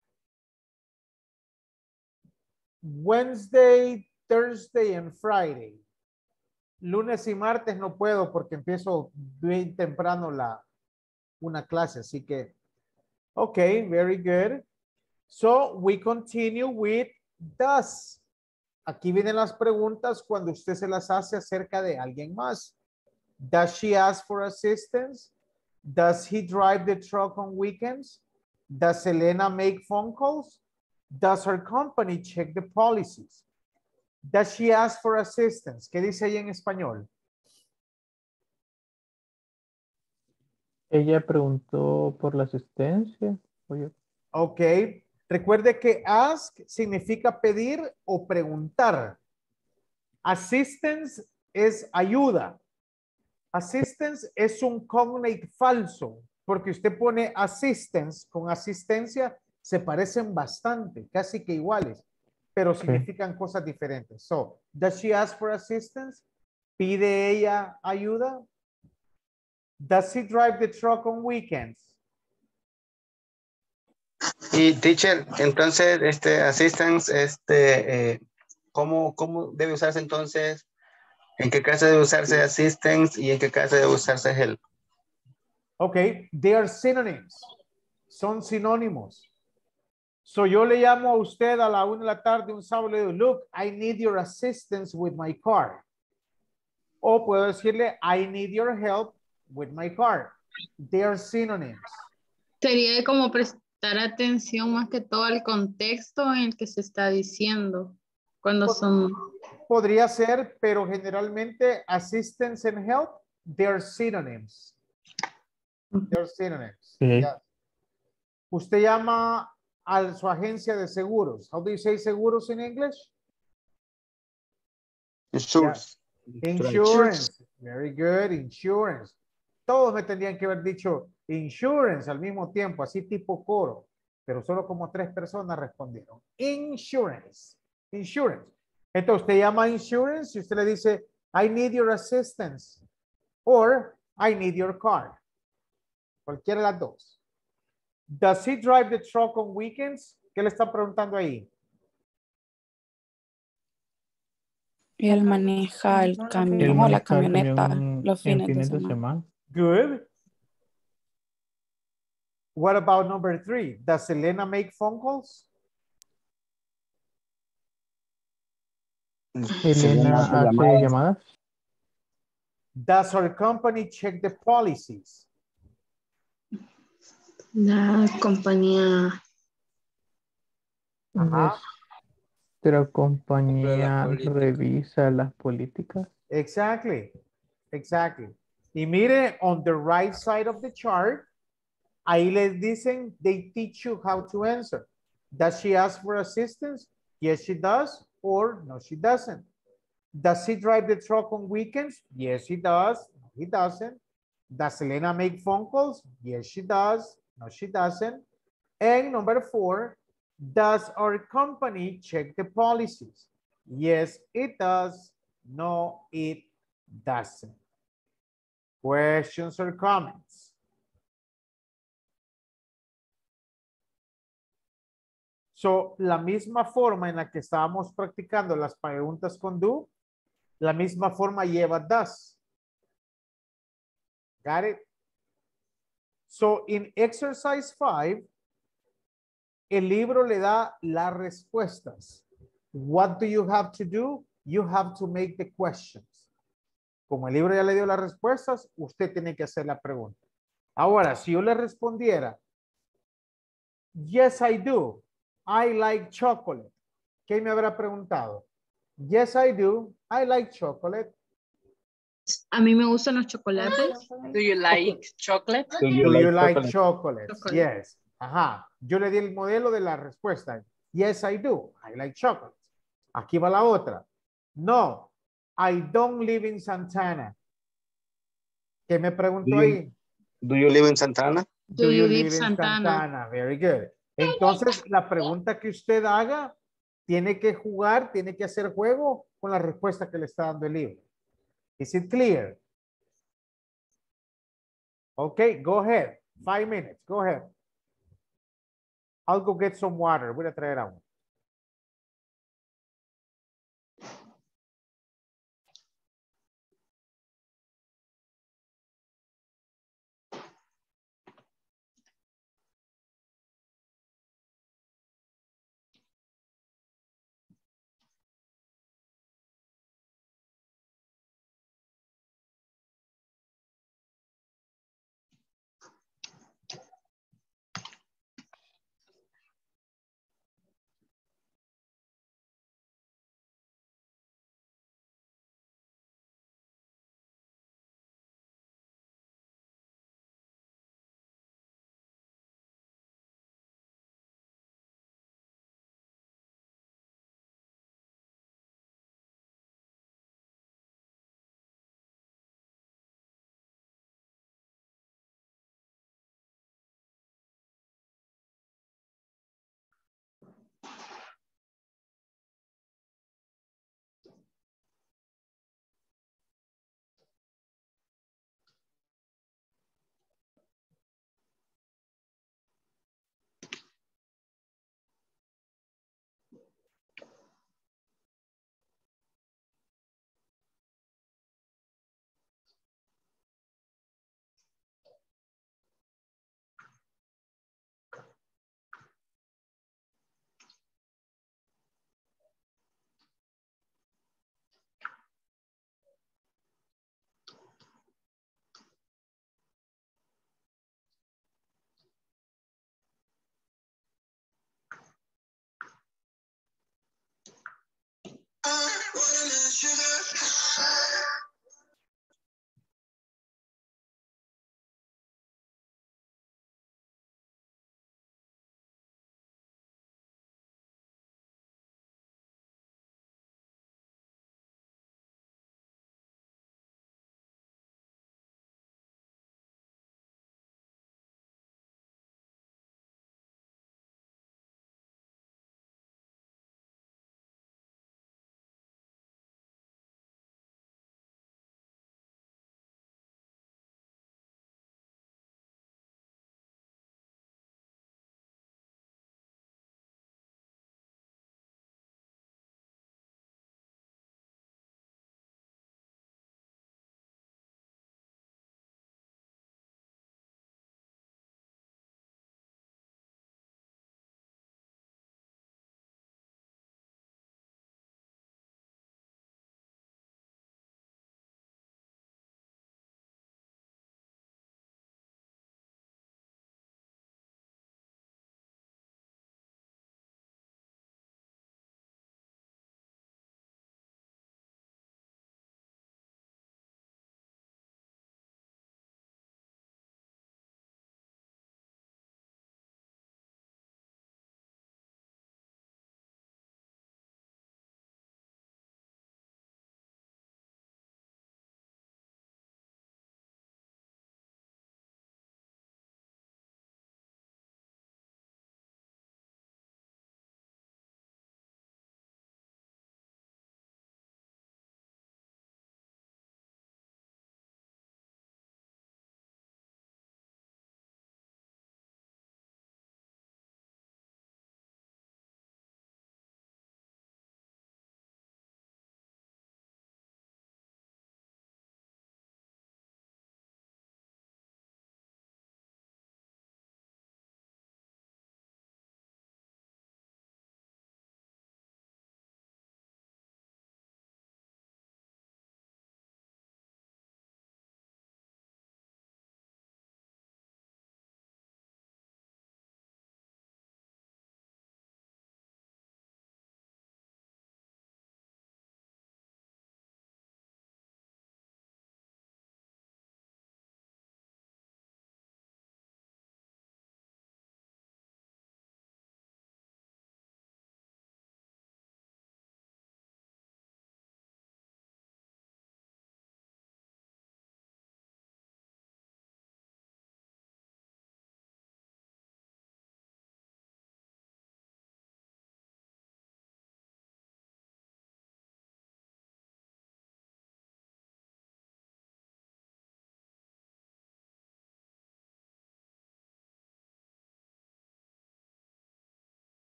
[SPEAKER 1] Wednesday, Thursday, and Friday. Lunes y martes no puedo porque empiezo bien temprano la, una clase, así que, okay, very good. So, we continue with does. Aquí vienen las preguntas cuando usted se las hace acerca de alguien más. Does she ask for assistance? Does he drive the truck on weekends? Does Elena make phone calls? Does her company check the policies? Does she ask for assistance? ¿Qué dice ahí en español?
[SPEAKER 2] Ella preguntó por la asistencia. Oye.
[SPEAKER 1] Ok. Recuerde que ask significa pedir o preguntar. Assistance es ayuda. Assistance es un cognate falso, porque usted pone assistance con asistencia, se parecen bastante, casi que iguales, pero
[SPEAKER 2] Okay.
[SPEAKER 1] significan cosas diferentes. So, does she ask for assistance? ¿Pide ella ayuda? Does he drive the truck on weekends?
[SPEAKER 13] Y teacher, entonces, este assistance, este, eh, ¿cómo, ¿cómo debe usarse entonces? ¿En qué caso debe usarse assistance y en qué caso debe usarse help?
[SPEAKER 1] Okay, they are synonyms. Son sinónimos. So yo le llamo a usted a la una de la tarde un sábado y le digo, look, I need your assistance with my car. O puedo decirle, I need your help with my car. They are synonyms.
[SPEAKER 8] Sería como prestar atención más que todo al contexto en el que se está diciendo. Cuando son...
[SPEAKER 1] Podría ser, pero generalmente assistance and help, they are synonyms. They are synonyms.
[SPEAKER 2] Okay.
[SPEAKER 1] Yeah. Usted llama a su agencia de seguros. How do you say seguros in English?
[SPEAKER 13] Insurance.
[SPEAKER 1] Yeah. Insurance. Very good. Insurance. Todos me tendrían que haber dicho insurance al mismo tiempo, así tipo coro, pero solo como tres personas respondieron. Insurance. Insurance. Entonces usted llama insurance y usted le dice, I need your assistance or I need your car. Cualquiera de las dos. Does he drive the truck on weekends? ¿Qué le está preguntando ahí?
[SPEAKER 12] Él maneja el
[SPEAKER 2] Él
[SPEAKER 12] camión o la
[SPEAKER 2] maneja el
[SPEAKER 12] camioneta
[SPEAKER 2] camión
[SPEAKER 12] los
[SPEAKER 2] en
[SPEAKER 12] fines de
[SPEAKER 2] fines de
[SPEAKER 12] semana.
[SPEAKER 2] semana.
[SPEAKER 1] Good. What about number three? Does Elena make phone calls?
[SPEAKER 2] Elena
[SPEAKER 13] hace
[SPEAKER 2] hace
[SPEAKER 13] llamadas.
[SPEAKER 2] llamadas.
[SPEAKER 1] Does our company check the policies?
[SPEAKER 8] La compañía.
[SPEAKER 1] Ajá.
[SPEAKER 2] Nuestra
[SPEAKER 5] Las
[SPEAKER 2] compañía
[SPEAKER 5] políticas.
[SPEAKER 2] revisa las políticas.
[SPEAKER 1] Exactly. Exactly. Y mire, on the right side of the chart, ahí les dicen, they teach you how to answer. Does she ask for assistance? Yes, she does. Or no, she doesn't. Does he drive the truck on weekends? Yes, he does. No, he doesn't. Does Elena make phone calls? Yes, she does. No, she doesn't. And number four, does our company check the policies? Yes, it does. No, it doesn't. Questions or comments? So, la misma forma en la que estábamos practicando las preguntas con do, la misma forma lleva does. Got it? So, in exercise five, el libro le da las respuestas. What do you have to do? You have to make the questions. Como el libro ya le dio las respuestas, usted tiene que hacer la pregunta. Ahora, si yo le respondiera, yes, I do. I like chocolate. ¿Qué me habrá preguntado? Yes, I do. I like chocolate.
[SPEAKER 8] A mí me gustan los chocolates.
[SPEAKER 10] Do you like
[SPEAKER 1] Okay.
[SPEAKER 10] chocolate?
[SPEAKER 13] Do you
[SPEAKER 1] Do
[SPEAKER 13] like
[SPEAKER 1] you like
[SPEAKER 13] chocolate?
[SPEAKER 1] chocolates?
[SPEAKER 8] Chocolate.
[SPEAKER 1] Yes. Ajá. Yo le di el modelo de la respuesta. Yes, I do. I like chocolates. Aquí va la otra. No, I don't live in Santana. ¿Qué me preguntó
[SPEAKER 13] Do you,
[SPEAKER 1] ahí?
[SPEAKER 13] do you live in Santana?
[SPEAKER 8] Do you live Santana?
[SPEAKER 1] Santana? Very good. Entonces, la pregunta que usted haga tiene que jugar, tiene que hacer juego con la respuesta que le está dando el libro. Is it clear? Okay, go ahead. Five minutes. Go ahead. I'll go get some water. Voy a traer agua.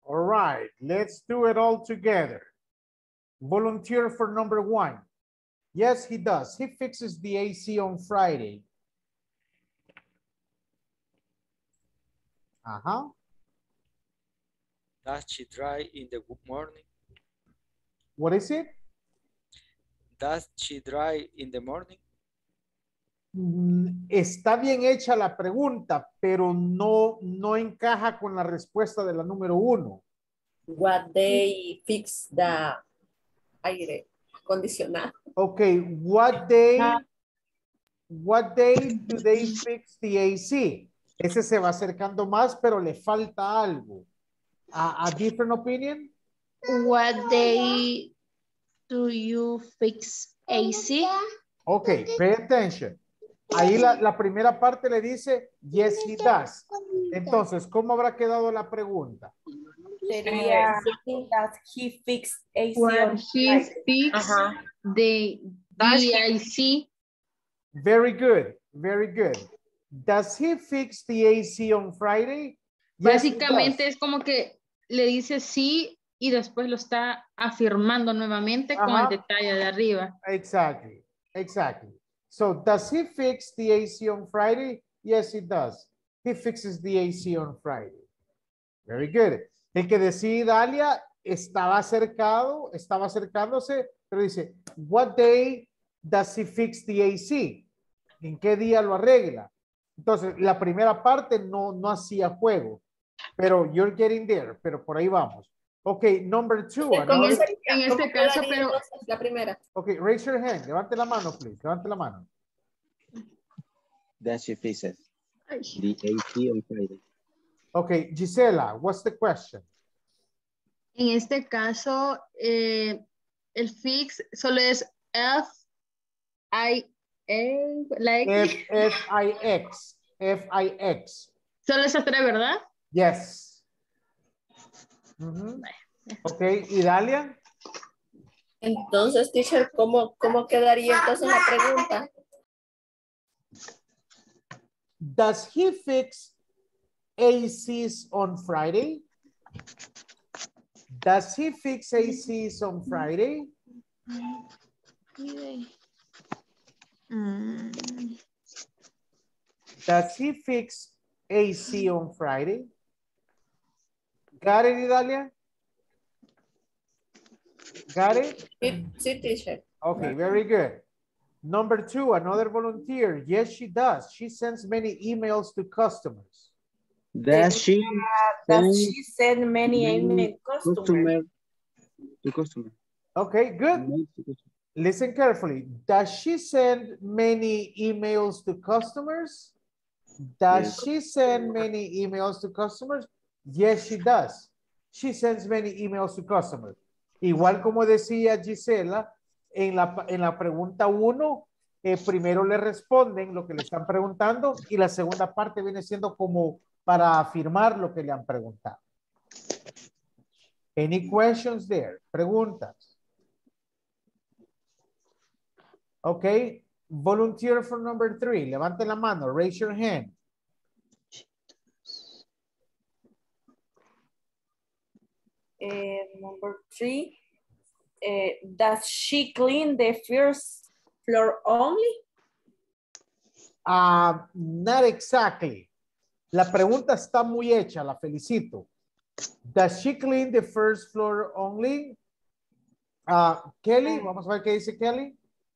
[SPEAKER 1] All right, let's do it all together. Volunteer for number one. Yes, he does. He fixes the A C on Friday. Uh-huh.
[SPEAKER 5] Does she drive in the morning?
[SPEAKER 1] What is it?
[SPEAKER 5] Does she drive in the morning?
[SPEAKER 1] Mm, Está bien hecha la pregunta, pero no, no encaja con la respuesta de la número uno.
[SPEAKER 9] What they fix the aire acondicionado.
[SPEAKER 1] Okay, what day, what day do they fix the A C? Ese se va acercando más, pero le falta algo. A, a different opinion?
[SPEAKER 11] What day do you fix A C?
[SPEAKER 1] Okay, pay attention. Ahí la, la primera parte le dice, yes, he does. Entonces, ¿cómo habrá quedado la pregunta?
[SPEAKER 9] Sería, does he fix A C
[SPEAKER 8] What
[SPEAKER 9] on
[SPEAKER 8] he
[SPEAKER 9] Friday?
[SPEAKER 8] fix
[SPEAKER 9] Ajá.
[SPEAKER 8] the D I C.
[SPEAKER 1] Very good, very good. Does he fix the A C on Friday? Yes, he
[SPEAKER 8] Básicamente
[SPEAKER 1] does.
[SPEAKER 8] es como que le dice sí y después lo está afirmando nuevamente con
[SPEAKER 1] Ajá.
[SPEAKER 8] el detalle de arriba.
[SPEAKER 1] Exactly, exactly. So, does he fix the A C on Friday? Yes, he does. He fixes the A C on Friday. Very good. El que decide Dalia estaba acercado, estaba acercándose, pero dice, what day does he fix the A C? ¿En qué día lo arregla? Entonces, la primera parte no, no hacía juego, pero you're getting there, pero por ahí vamos. Ok, number two.
[SPEAKER 9] ¿Cómo
[SPEAKER 1] another-
[SPEAKER 9] sería?
[SPEAKER 8] en este
[SPEAKER 9] ¿Cómo
[SPEAKER 8] caso,
[SPEAKER 9] quedaría
[SPEAKER 8] pero-
[SPEAKER 9] entonces la primera?
[SPEAKER 1] Ok, raise your hand. Levante la mano, please. Levante la mano.
[SPEAKER 6] That she fixes the A C on Friday.
[SPEAKER 1] Ok, Gisela, what's the question?
[SPEAKER 8] En este caso, eh, el fix solo es F I A, like,
[SPEAKER 1] F, F I X. F I X.
[SPEAKER 8] solo esa tres, ¿verdad?
[SPEAKER 1] Yes. Ujú. Ok, ¿y Dalia?
[SPEAKER 9] Entonces, teacher, ¿cómo, cómo quedaría entonces la pregunta?
[SPEAKER 1] Does he fix A Cs on Friday? Does he fix A Cs on Friday? Does he fix A C on Friday? Got it, Idalia? Got it?
[SPEAKER 9] Sí, sí, teacher.
[SPEAKER 1] Okay, very good. Number two, another volunteer. Yes, she does. She sends many emails to customers.
[SPEAKER 6] Does she
[SPEAKER 9] Does
[SPEAKER 6] send
[SPEAKER 9] she send many email customers?
[SPEAKER 6] customer to customer?
[SPEAKER 1] Okay, good. Listen carefully. Does she send many emails to customers? Does
[SPEAKER 6] Yes.
[SPEAKER 1] she send many emails to customers? Yes, she does. She sends many emails to customers. Igual como decía Gisela, en la, en la pregunta uno, eh, primero le responden lo que le están preguntando y la segunda parte viene siendo como para afirmar lo que le han preguntado. Any questions there? Preguntas. Okay, volunteer for number three. Levante la mano, raise your hand.
[SPEAKER 9] Eh, number three, eh, does she clean the first floor only?
[SPEAKER 1] Uh, not exactly. La pregunta está muy hecha, la felicito. Does she clean the first floor only? Uh, Kelly, vamos a ver qué dice Kelly.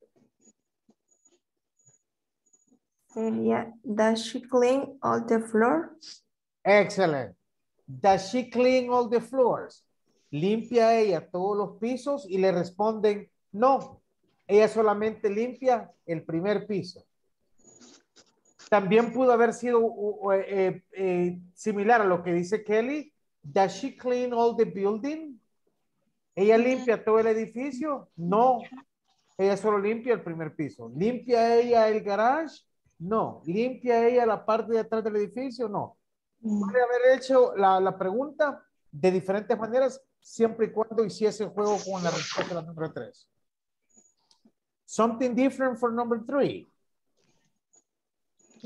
[SPEAKER 14] Sería, does she clean all the floors?
[SPEAKER 1] Excellent. Does she clean all the floors? ¿Limpia ella todos los pisos? Y le responden, no. Ella solamente limpia el primer piso. También pudo haber sido uh, eh, eh, similar a lo que dice Kelly. Does she clean all the building? ¿Ella limpia todo el edificio? No. Ella solo limpia el primer piso. ¿Limpia ella el garage? No. ¿Limpia ella la parte de atrás del edificio? No. Puede haber hecho la, la pregunta de diferentes maneras siempre y cuando hiciese juego con la respuesta de la número tres. Something different for number three.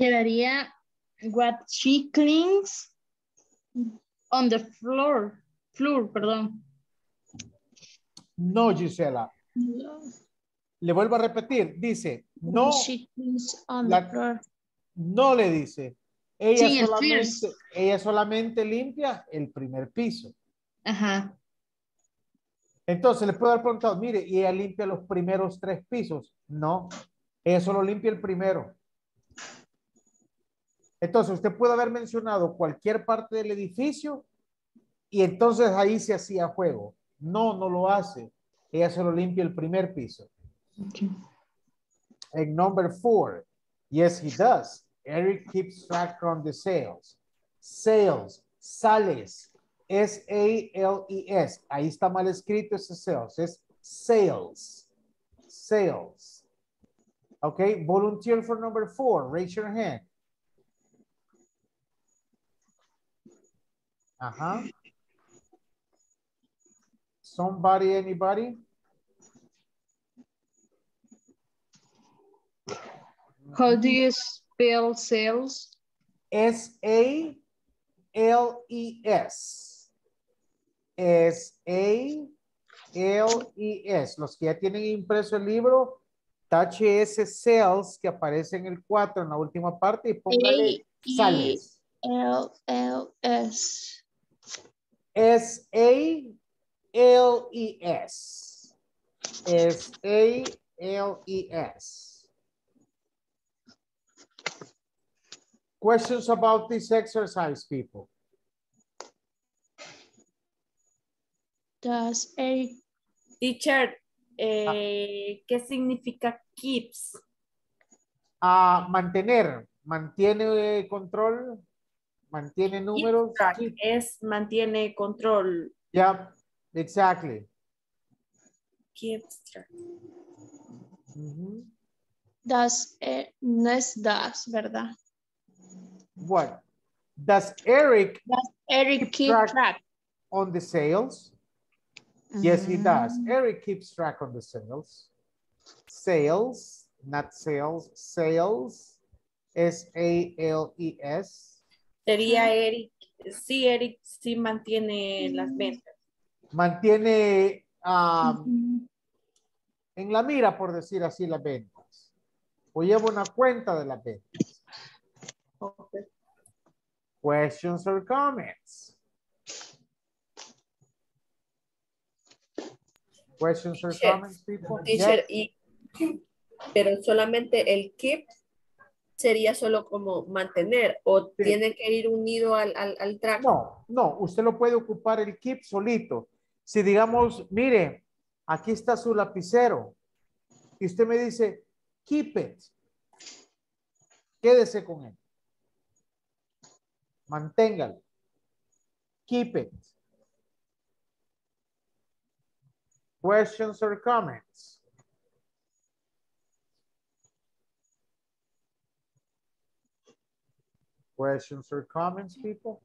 [SPEAKER 8] Quedaría what she cleans on the floor. Floor, perdón.
[SPEAKER 1] No, Gisela. Le vuelvo a repetir. Dice, no.
[SPEAKER 4] She is on
[SPEAKER 1] la-
[SPEAKER 4] the floor.
[SPEAKER 1] no le dice. Ella
[SPEAKER 8] Sí, el
[SPEAKER 1] solamente,
[SPEAKER 8] first.
[SPEAKER 1] ella solamente limpia el primer piso.
[SPEAKER 8] Ajá.
[SPEAKER 1] Entonces le puedo haber preguntado, mire, ¿y ella limpia los primeros tres pisos? No, ella solo limpia el primero. Entonces usted puede haber mencionado cualquier parte del edificio y entonces ahí se hacía juego. No, no lo hace. Ella solo limpia el primer piso.
[SPEAKER 8] Okay.
[SPEAKER 1] En number four, yes, he does. Eric keeps track on the sales. Sales, sales, S A L E S. Ahí está mal escrito ese sales. Es sales. Sales. Okay, volunteer for number four. Raise your hand. Ajá. Somebody, anybody?
[SPEAKER 8] How do you spell sales?
[SPEAKER 1] S A L E S. S A L E S. Los que ya tienen impreso el libro, tache ese sales que aparece en el cuatro en la última parte y póngale sales.
[SPEAKER 4] L L S.
[SPEAKER 1] S A L E S. S A L E S. Questions about this exercise, people?
[SPEAKER 4] Does Eric
[SPEAKER 15] Teacher, eh, ¿qué significa keeps?
[SPEAKER 1] Ah, mantener, mantiene eh, control, mantiene números.
[SPEAKER 15] Keep track es mantiene control.
[SPEAKER 1] Yeah, exactly.
[SPEAKER 15] Keeps track.
[SPEAKER 1] Mhm.
[SPEAKER 4] does eh, no es does, ¿verdad?
[SPEAKER 1] What? Does Eric
[SPEAKER 4] Does Eric keep
[SPEAKER 1] track,
[SPEAKER 4] track?
[SPEAKER 1] on the sales? Yes, he does. Eric keeps track on the sales. Sales, not sales, sales. S A L E S.
[SPEAKER 15] Sería Eric, sí, Eric sí mantiene las ventas.
[SPEAKER 1] Mantiene um, en la mira, por decir así, las ventas. O lleva una cuenta de las ventas.
[SPEAKER 15] Okay.
[SPEAKER 1] Questions or comments? Questions or
[SPEAKER 9] Teacher,
[SPEAKER 1] comments, people?
[SPEAKER 9] Teacher,
[SPEAKER 1] Yes.
[SPEAKER 9] y, pero solamente el keep sería solo como mantener o
[SPEAKER 1] Sí.
[SPEAKER 9] tiene que ir unido al, al, al track.
[SPEAKER 1] No, no, usted lo puede ocupar el keep solito. Si digamos, mire, aquí está su lapicero y usted me dice, keep it. Quédese con él. Manténgalo. Keep it. Questions or comments? Questions or comments, people?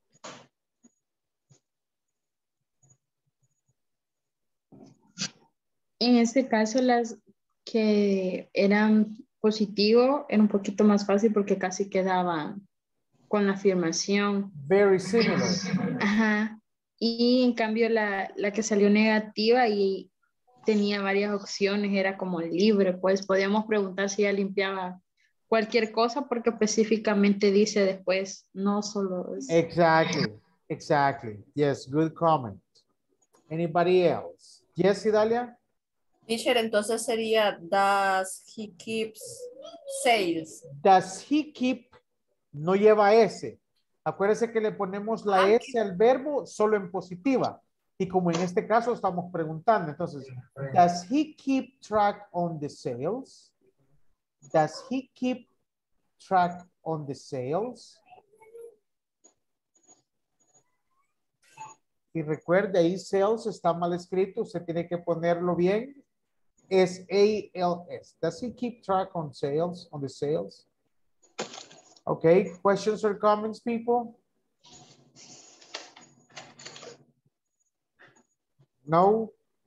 [SPEAKER 8] En este caso, las que eran positivo era un poquito más fácil porque casi quedaban con la afirmación.
[SPEAKER 1] Very similar.
[SPEAKER 8] Ajá. Y en cambio la, la que salió negativa y tenía varias opciones, era como libre, pues podíamos preguntar si ella limpiaba cualquier cosa porque específicamente dice después, no solo es...
[SPEAKER 1] Exactly, exactly. Yes, good comment. Anybody else? Yes, Idalia?
[SPEAKER 9] Teacher, entonces sería does he keeps sales.
[SPEAKER 1] Does he keep? No lleva S. Acuérdese que le ponemos la S al verbo solo en positiva. Y como en este caso estamos preguntando, entonces, does he keep track on the sales? Does he keep track on the sales? Y recuerde, ahí sales está mal escrito, usted tiene que ponerlo bien. S A L S. Does he keep track on sales, on the sales? Okay, questions or comments, people? No.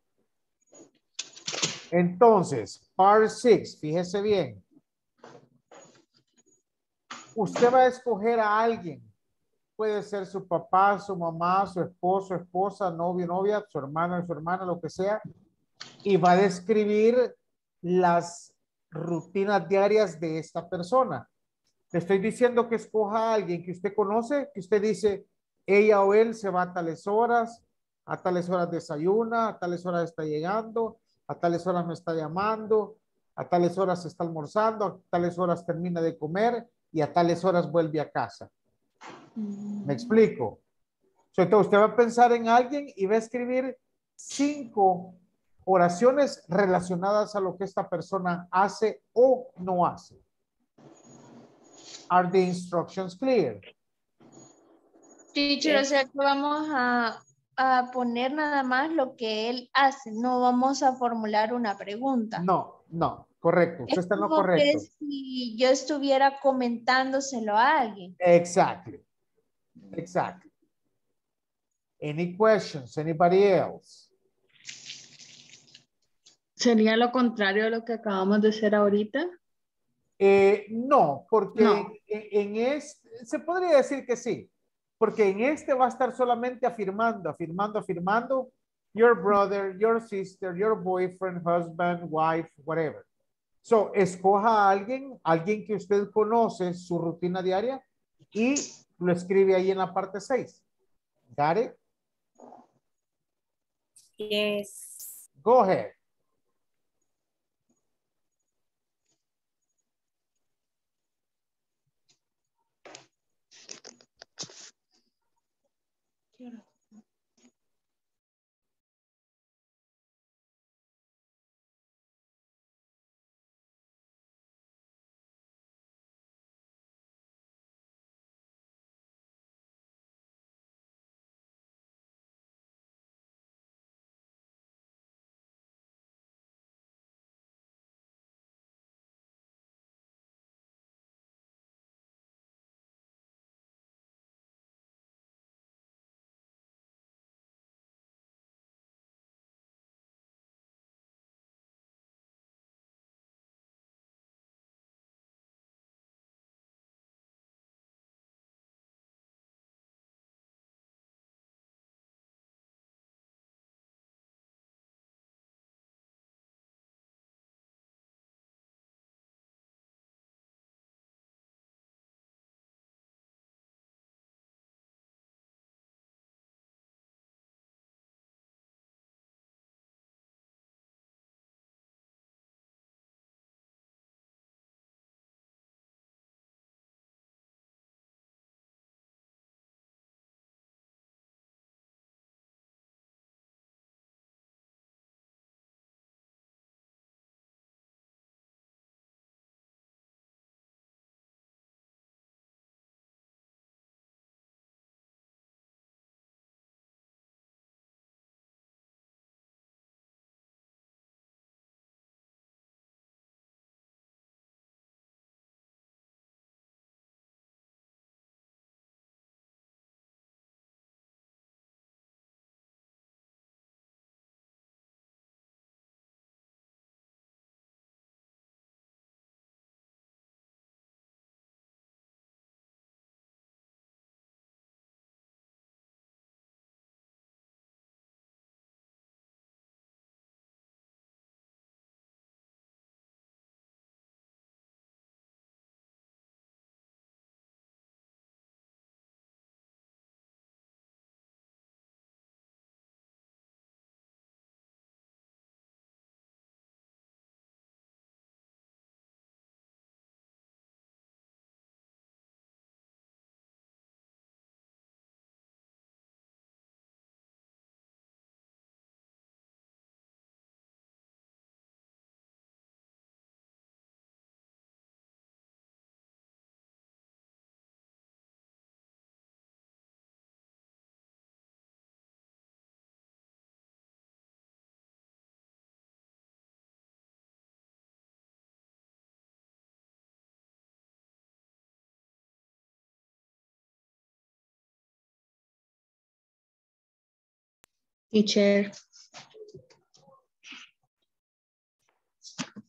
[SPEAKER 1] Entonces, part six, fíjese bien. Usted va a escoger a alguien puede ser su papá, su mamá, su esposo, esposa, novio, novia, su hermano, su hermana, lo que sea, y va a describir las rutinas diarias de esta persona. Le estoy diciendo que escoja a alguien que usted conoce, que usted dice, ella o él se va a tales horas, a tales horas desayuna, a tales horas está llegando, a tales horas me está llamando, a tales horas está almorzando, a tales horas termina de comer y a tales horas vuelve a casa. ¿Me explico? Entonces usted va a pensar en alguien y va a escribir cinco oraciones relacionadas a lo que esta persona hace o no hace. Are the instructions clear?
[SPEAKER 11] Teacher, o sea que vamos a, a poner nada más lo que él hace, no vamos a formular una pregunta.
[SPEAKER 1] No, no, correcto. Usted
[SPEAKER 11] Es
[SPEAKER 1] está en lo
[SPEAKER 11] como
[SPEAKER 1] correcto.
[SPEAKER 11] que si yo estuviera comentándoselo a alguien.
[SPEAKER 1] Exactly. Exactly. Any questions? Anybody else?
[SPEAKER 8] ¿Sería lo contrario de lo que acabamos de hacer ahorita?
[SPEAKER 1] Eh, no, porque
[SPEAKER 8] No.
[SPEAKER 1] En, en este, se podría decir que sí, porque en este va a estar solamente afirmando, afirmando, afirmando, your brother, your sister, your boyfriend, husband, wife, whatever. So, escoja a alguien, alguien que usted conoce, su rutina diaria, y lo escribe ahí en la parte seis. Got it?
[SPEAKER 15] Yes.
[SPEAKER 1] Go ahead.
[SPEAKER 8] Teacher.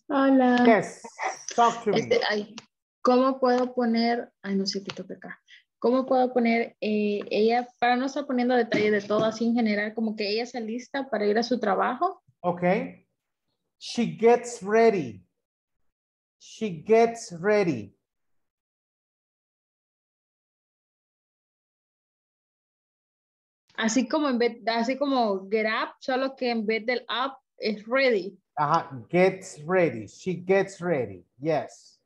[SPEAKER 8] Hola.
[SPEAKER 1] Yes, talk to me.
[SPEAKER 8] Este, ay, ¿cómo puedo poner? Ay, no sé qué toca acá. ¿Cómo puedo poner eh, ella, para no estar poniendo detalles de todo así en general, como que ella se lista para ir a su trabajo?
[SPEAKER 1] Okay. She gets ready. She gets ready.
[SPEAKER 8] Así como en vez, así como get up, solo que en vez del up es ready.
[SPEAKER 1] Ajá, gets ready. She gets ready. Yes.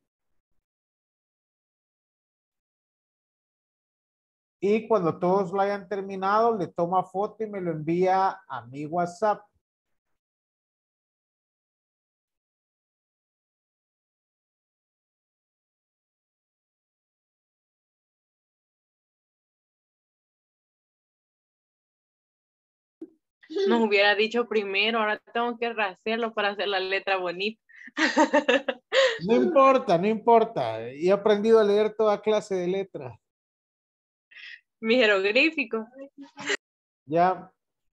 [SPEAKER 1] Y cuando todos lo hayan terminado, le toma foto y me lo envía a mi WhatsApp.
[SPEAKER 15] Nos hubiera dicho primero, ahora tengo que hacerlo para hacer la letra bonita.
[SPEAKER 1] No importa, no importa. He aprendido a leer toda clase de letras.
[SPEAKER 15] Mi jeroglífico.
[SPEAKER 1] Ya.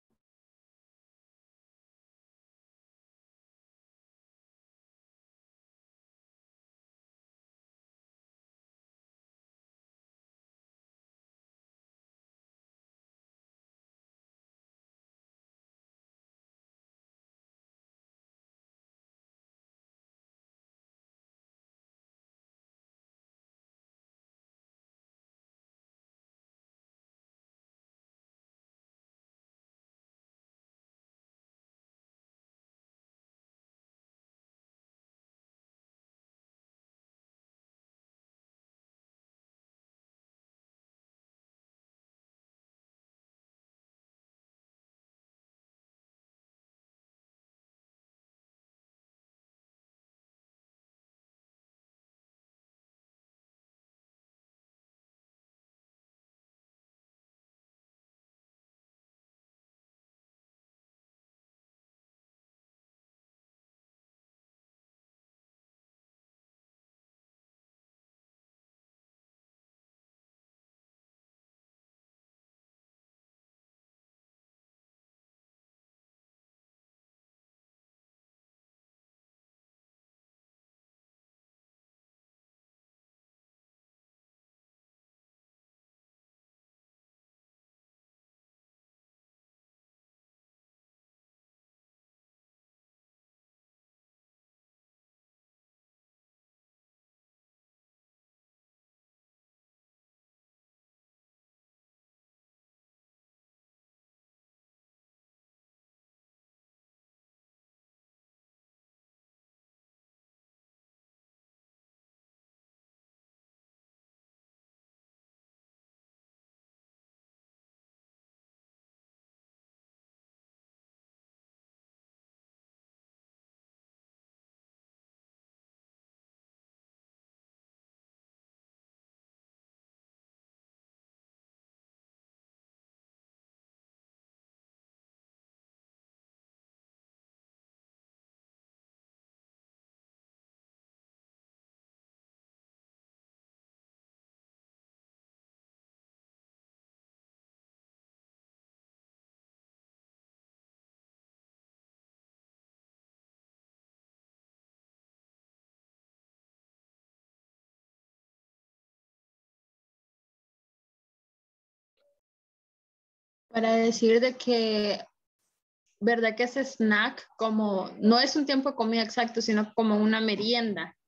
[SPEAKER 8] Para decir de que, ¿verdad que ese snack como, no es un tiempo de comida exacto, sino como una merienda?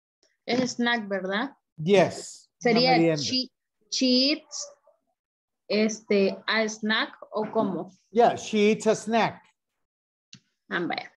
[SPEAKER 8] Es snack, ¿verdad?
[SPEAKER 1] Yes. Una
[SPEAKER 8] Sería
[SPEAKER 1] merienda.
[SPEAKER 8] che- cheats, este, a snack o cómo.
[SPEAKER 1] Yeah, she eats a snack.
[SPEAKER 8] Ah, vaya.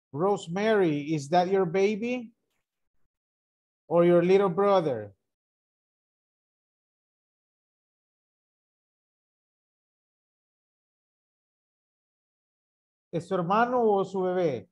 [SPEAKER 1] Rosemary, is that your baby? Or your little brother? ¿Es su hermano o su bebé?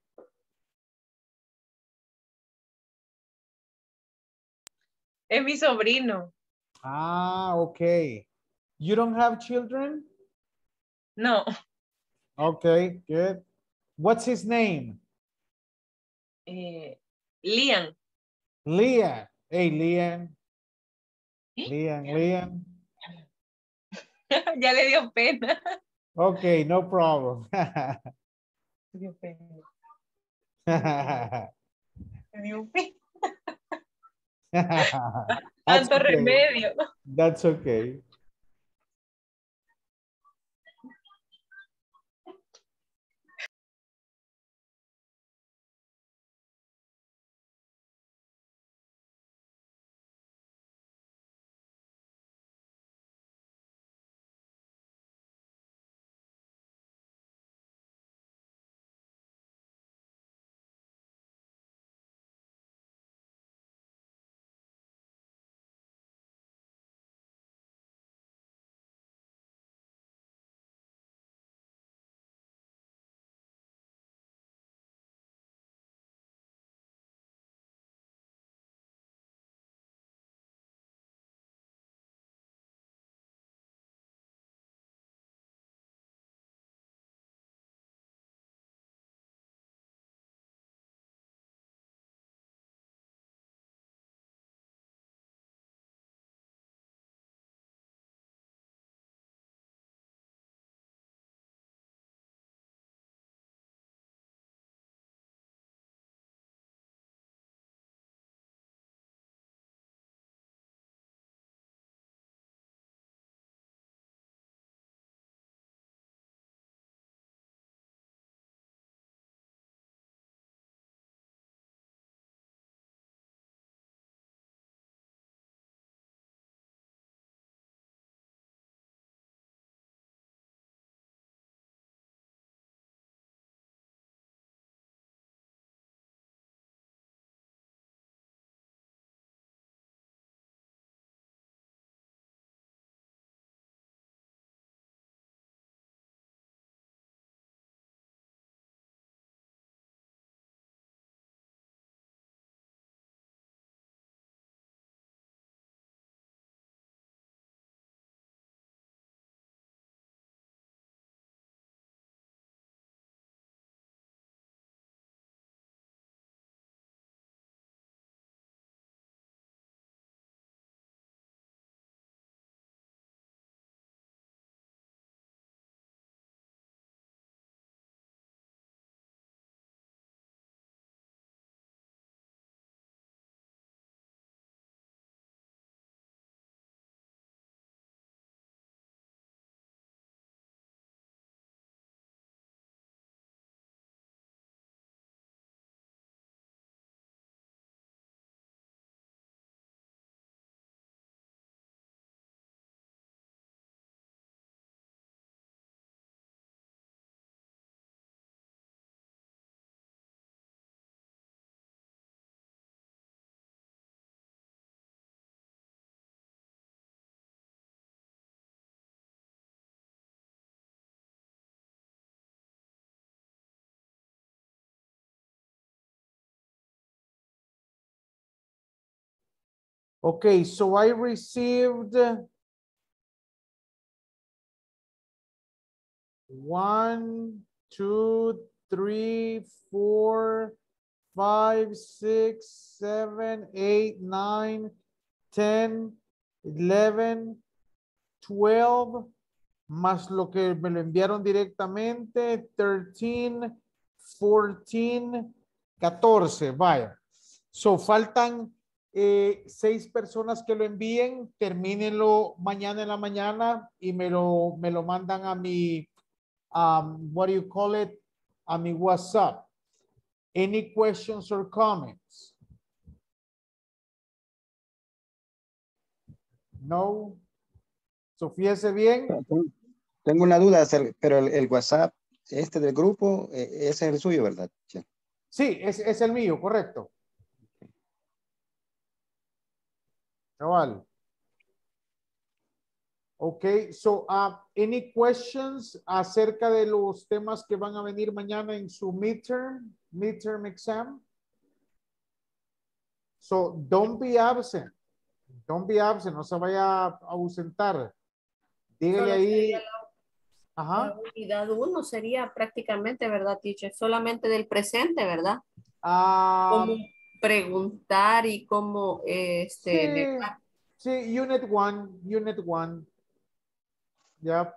[SPEAKER 15] Es mi sobrino.
[SPEAKER 1] Ah, okay. You don't have children?
[SPEAKER 15] No.
[SPEAKER 1] Okay, good. What's his name?
[SPEAKER 15] Eh, Liam.
[SPEAKER 1] Liam. Hey, Liam. Liam, Liam.
[SPEAKER 15] Ya le dio pena.
[SPEAKER 1] Okay, no problem.
[SPEAKER 15] Le dio pena. Le dio pena.
[SPEAKER 1] That's
[SPEAKER 15] Tanto
[SPEAKER 1] okay.
[SPEAKER 15] remedio.
[SPEAKER 1] That's okay. Okay, so I received one, two, three, four, five, six, seven, eight, nine, ten, eleven, twelve, más lo que me lo enviaron directamente, thirteen, fourteen, catorce, vaya. So, faltan eh, seis personas que lo envíen, termínenlo mañana en la mañana y me lo, me lo mandan a mi, um, what do you call it, a mi WhatsApp. Any questions or comments? No. So, fíjese bien.
[SPEAKER 13] Tengo una duda, pero el, el WhatsApp este del grupo, eh, ese es el suyo, ¿verdad? Sí.
[SPEAKER 1] Sí, es, es el mío, correcto. Cabal. Ok, so, uh, any questions acerca de los temas que van a venir mañana en su midterm, midterm exam? So, don't be absent. Don't be absent, no se vaya a ausentar. Dígale
[SPEAKER 15] Solo sería
[SPEAKER 1] ahí.
[SPEAKER 15] la,
[SPEAKER 1] Ajá.
[SPEAKER 15] la unidad uno, sería prácticamente, ¿verdad, teacher? Solamente del presente, ¿verdad?
[SPEAKER 1] Ah,
[SPEAKER 15] Cómo preguntar y cómo eh, este,
[SPEAKER 1] sí,
[SPEAKER 15] negar.
[SPEAKER 1] sí, unit one, unit one. Ya.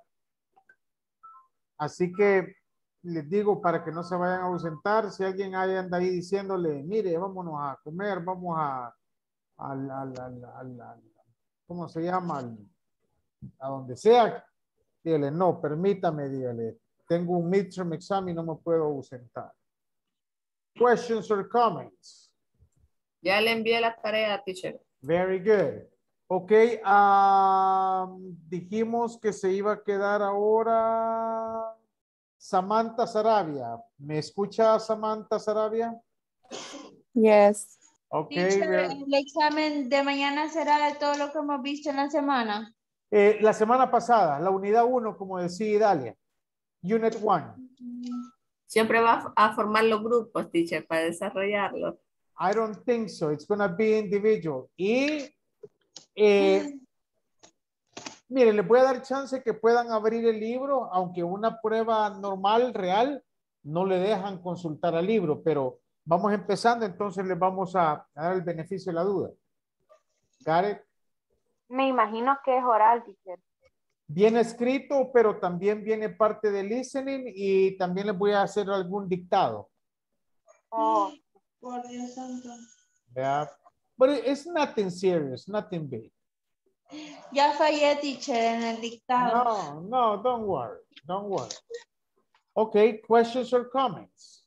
[SPEAKER 1] Así que les digo para que no se vayan a ausentar, si alguien ahí anda ahí diciéndole, mire, vámonos a comer, vamos a, al, al, al, al- al- ¿cómo se llama? Al- a donde sea, dígale, no, permítame, dígale, tengo un midterm exam y no me puedo ausentar. Questions or comments?
[SPEAKER 15] Ya le envié la tarea, teacher.
[SPEAKER 1] Very good. Ok, um, dijimos que se iba a quedar ahora Samantha Sarabia. ¿Me escucha Samantha Sarabia?
[SPEAKER 12] Yes.
[SPEAKER 1] Ok.
[SPEAKER 11] Teacher,
[SPEAKER 1] very-
[SPEAKER 11] el examen de mañana será de todo lo que hemos visto en la semana.
[SPEAKER 1] Eh, la semana pasada, la unidad uno, como decía Dalia. Unit one.
[SPEAKER 15] Siempre va a formar los grupos, teacher, para desarrollarlo.
[SPEAKER 1] I don't think so. It's going to be individual. Y, eh, mire, les voy a dar chance que puedan abrir el libro, aunque una prueba normal, real, no le dejan consultar al libro, pero vamos empezando, entonces les vamos a, a dar el beneficio de la duda. Got it?
[SPEAKER 16] Me imagino que es oral, teacher.
[SPEAKER 1] Viene escrito, pero también viene parte de listening y también les voy a hacer algún dictado.
[SPEAKER 16] Oh,
[SPEAKER 11] Por Dios santo.
[SPEAKER 1] Yeah. But it- it's nothing serious, nothing big.
[SPEAKER 11] Ya fallé, teacher, en el dictado.
[SPEAKER 1] No, no, don't worry, don't worry. Okay, questions or comments?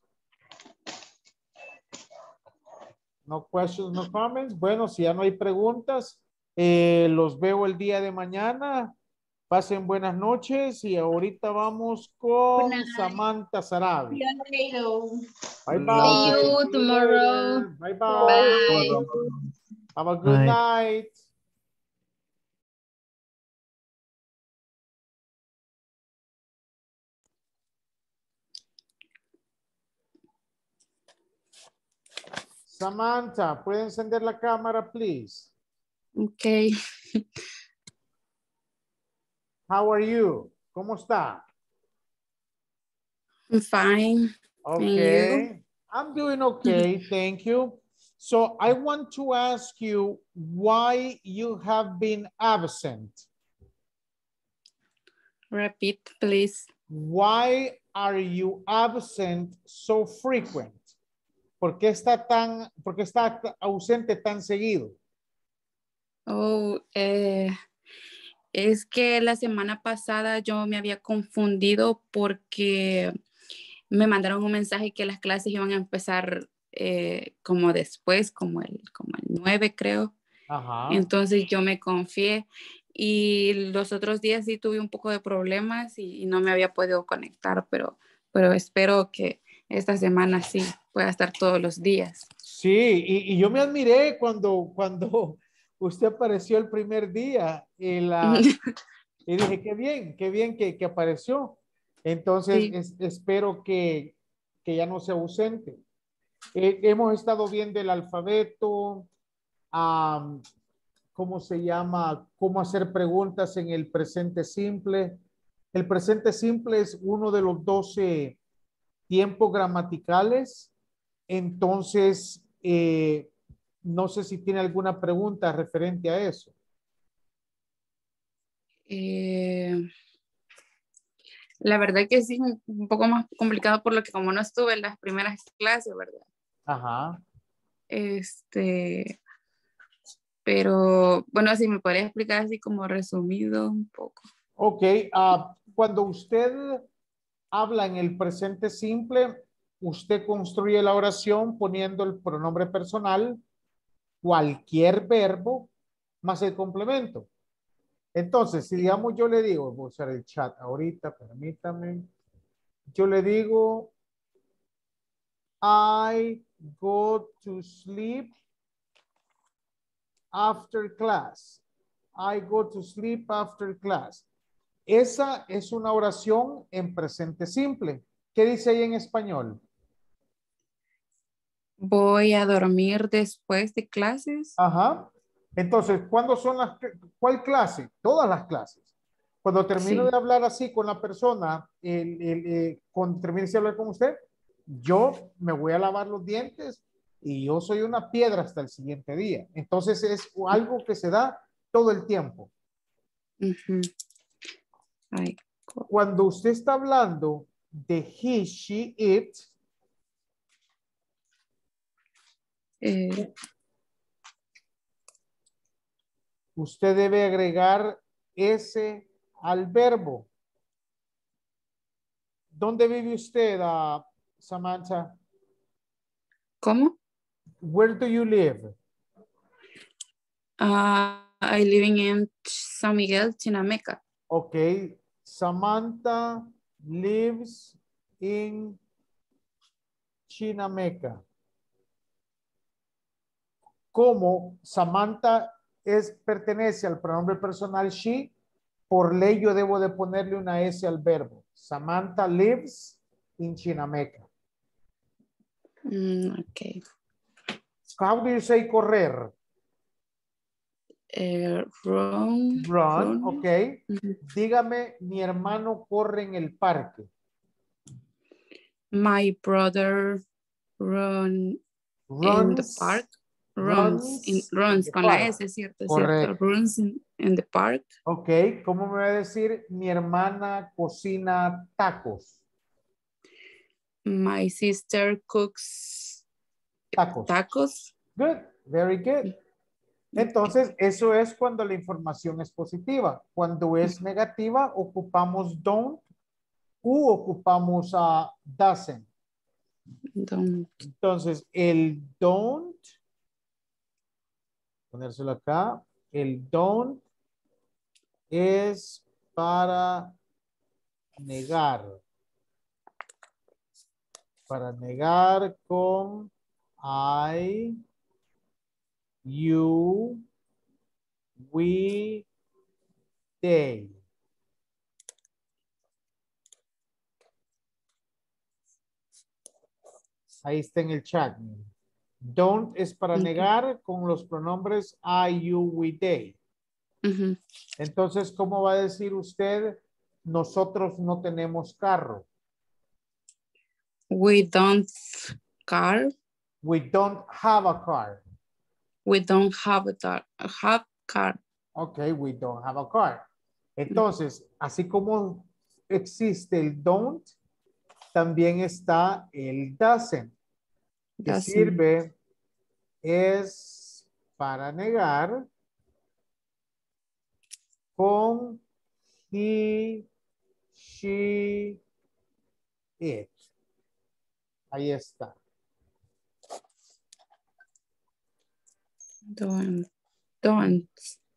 [SPEAKER 1] No questions, no comments. Bueno, si ya no hay preguntas, eh, los veo el día de mañana. Pasen buenas noches y ahorita vamos con
[SPEAKER 8] Good night.
[SPEAKER 1] Samantha Sarabia.
[SPEAKER 11] See you later.
[SPEAKER 1] Bye
[SPEAKER 8] See
[SPEAKER 1] bye.
[SPEAKER 8] you
[SPEAKER 1] See you
[SPEAKER 8] tomorrow.
[SPEAKER 1] later. Bye
[SPEAKER 8] Bye.
[SPEAKER 1] bye. Have a good
[SPEAKER 2] Bye.
[SPEAKER 1] night. Samantha, ¿puede encender la cámara, please?
[SPEAKER 12] Okay.
[SPEAKER 1] How are you? ¿Cómo está?
[SPEAKER 12] I'm fine. And you?
[SPEAKER 1] Okay. I'm doing okay, thank you. So I want to ask you why you have been absent.
[SPEAKER 12] Repeat, please.
[SPEAKER 1] Why are you absent so frequent? ¿Por qué está tan, por qué está ausente tan seguido?
[SPEAKER 12] Oh, eh, es que la semana pasada yo me había confundido porque me mandaron un mensaje que las clases iban a empezar eh, como después, como el, como el nueve, creo.
[SPEAKER 1] Ajá.
[SPEAKER 12] Entonces yo me confié y los otros días sí tuve un poco de problemas y, y no me había podido conectar, pero, pero espero que esta semana sí pueda estar todos los días.
[SPEAKER 1] Sí, y, y yo me admiré cuando, cuando usted apareció el primer día y, la, y dije, qué bien, qué bien que, que apareció. Entonces,
[SPEAKER 12] Sí.
[SPEAKER 1] es- espero que, que ya no sea ausente. Eh, hemos estado viendo el alfabeto, am, ¿cómo se llama? Cómo hacer preguntas en el presente simple. El presente simple es uno de los doce tiempos gramaticales. Entonces, eh, no sé si tiene alguna pregunta referente a eso.
[SPEAKER 12] Eh, la verdad que sí, un un poco más complicado por lo que como no estuve en las primeras clases, ¿verdad?
[SPEAKER 1] Ajá.
[SPEAKER 12] Este, pero bueno, si me podría explicar así como resumido un poco.
[SPEAKER 1] Ok, ah, cuando usted habla en el presente simple, usted construye la oración poniendo el pronombre personal, cualquier verbo, más el complemento. Entonces, si digamos yo le digo, voy a usar el chat ahorita, permítame. Yo le digo, I go to sleep after class. I go to sleep after class. Esa es una oración en presente simple. ¿Qué dice ahí en español?
[SPEAKER 12] Voy a dormir después de clases.
[SPEAKER 1] Ajá. Entonces, ¿cuándo son las, cuál clase? Todas las clases. Cuando termino
[SPEAKER 12] Sí.
[SPEAKER 1] de hablar así con la persona, el, el, eh, cuando termine de hablar con usted, yo me voy a lavar los dientes y yo soy una piedra hasta el siguiente día. Entonces es algo que se da todo el tiempo.
[SPEAKER 12] Ujú. Ay,
[SPEAKER 1] Cuando usted está hablando de he, she, it,
[SPEAKER 12] eh,
[SPEAKER 1] usted debe agregar ese al verbo. ¿Dónde vive usted, uh, Samantha?
[SPEAKER 12] ¿Cómo?
[SPEAKER 1] Where do you live?
[SPEAKER 12] Uh, I living in San Miguel, Chinameca.
[SPEAKER 1] Okay. Samantha lives in Chinameca. Como Samantha es, pertenece al pronombre personal she, por ley yo debo de ponerle una S al verbo. Samantha lives in Chinameca.
[SPEAKER 12] Mm, ok.
[SPEAKER 1] How do you say correr?
[SPEAKER 12] Eh, run.
[SPEAKER 1] Run,
[SPEAKER 12] run.
[SPEAKER 1] ok.
[SPEAKER 12] Ujú.
[SPEAKER 1] Dígame, mi hermano corre en el parque.
[SPEAKER 12] My brother run in the
[SPEAKER 1] Runs,
[SPEAKER 12] park. Runs,
[SPEAKER 1] runs
[SPEAKER 12] in,
[SPEAKER 1] in
[SPEAKER 12] runs
[SPEAKER 1] the
[SPEAKER 12] con
[SPEAKER 1] park.
[SPEAKER 12] la S, ¿cierto?
[SPEAKER 1] Correcto.
[SPEAKER 12] ¿Cierto? Runs in, in the park.
[SPEAKER 1] Ok, ¿cómo me va a decir? Mi hermana cocina tacos.
[SPEAKER 12] My sister cooks
[SPEAKER 1] Tacos.
[SPEAKER 12] tacos.
[SPEAKER 1] Good, very good. Entonces, eso es cuando la información es positiva. Cuando es negativa, ocupamos don't u ocupamos a doesn't.
[SPEAKER 12] Don't.
[SPEAKER 1] Entonces, el don't, ponérselo acá, el don't es para negar. Para negar con I, you, we, they. Ahí está en el chat. Don't es para negar con los pronombres I, you, we, they.
[SPEAKER 12] Ujú.
[SPEAKER 1] Entonces, ¿cómo va a decir usted? Nosotros no tenemos carro.
[SPEAKER 12] We don't car.
[SPEAKER 1] We don't have a car.
[SPEAKER 12] We don't have a tar- have car.
[SPEAKER 1] Okay, we don't have a car. Entonces, así como existe el don't, también está el doesn't, que
[SPEAKER 12] Doesn't.
[SPEAKER 1] sirve es para negar con he, she, it. Ahí está.
[SPEAKER 12] Don't. Don't.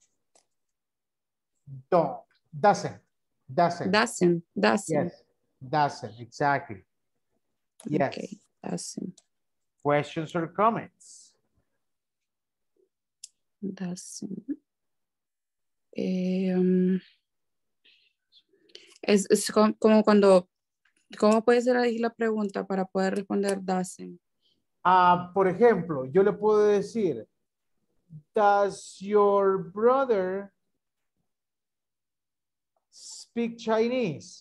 [SPEAKER 1] Don't. Doesn't. Doesn't.
[SPEAKER 12] Doesn't. Doesn't.
[SPEAKER 1] Yes. Doesn't. Exactly. Yes.
[SPEAKER 12] Okay. Doesn't.
[SPEAKER 1] Questions or comments?
[SPEAKER 12] Doesn't. Eh, um, es, es co- como cuando, ¿cómo puede ser ahí la pregunta para poder responder doesn't?
[SPEAKER 1] Ah, por ejemplo, yo le puedo decir, does your brother speak Chinese?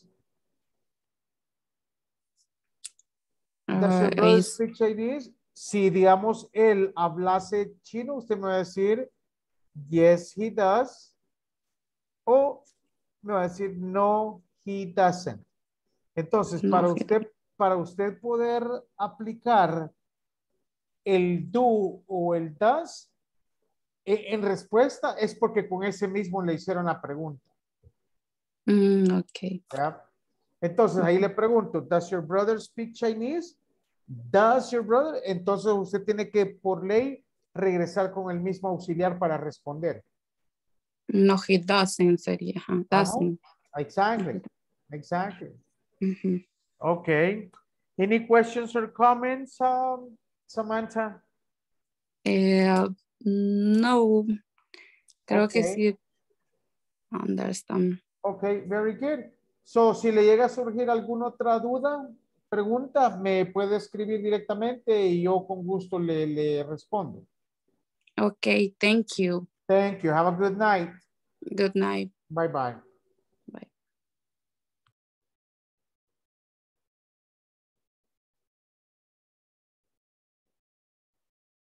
[SPEAKER 1] Does your
[SPEAKER 12] Ah,
[SPEAKER 1] brother
[SPEAKER 12] es-
[SPEAKER 1] speak Chinese? Si, digamos, él hablase chino, usted me va a decir, yes, he does. O me va a decir, no, he doesn't. Entonces,
[SPEAKER 12] No,
[SPEAKER 1] para
[SPEAKER 12] he
[SPEAKER 1] usted, para usted poder aplicar el do o el does, e- en respuesta es porque con ese mismo le hicieron la pregunta.
[SPEAKER 12] Mm, ok.
[SPEAKER 1] ¿Ya? Entonces, ahí le pregunto, does your brother speak Chinese? Does your brother? Entonces, usted tiene que, por ley, regresar con el mismo auxiliar para responder.
[SPEAKER 12] No, he doesn't sería. Ajá,
[SPEAKER 1] Ajá.
[SPEAKER 12] doesn't.
[SPEAKER 1] Exactly. Exactly.
[SPEAKER 12] Ujú.
[SPEAKER 1] Okay. Any questions or comments, um, Samantha?
[SPEAKER 12] Eh, no, creo que
[SPEAKER 1] Okay.
[SPEAKER 12] sí. Understand.
[SPEAKER 1] Okay, very good. So, si le llega a surgir alguna otra duda, pregunta, me puede escribir directamente y yo con gusto le, le respondo.
[SPEAKER 12] Okay, thank you.
[SPEAKER 1] Thank you. Have a good night.
[SPEAKER 12] Good night.
[SPEAKER 1] Bye bye.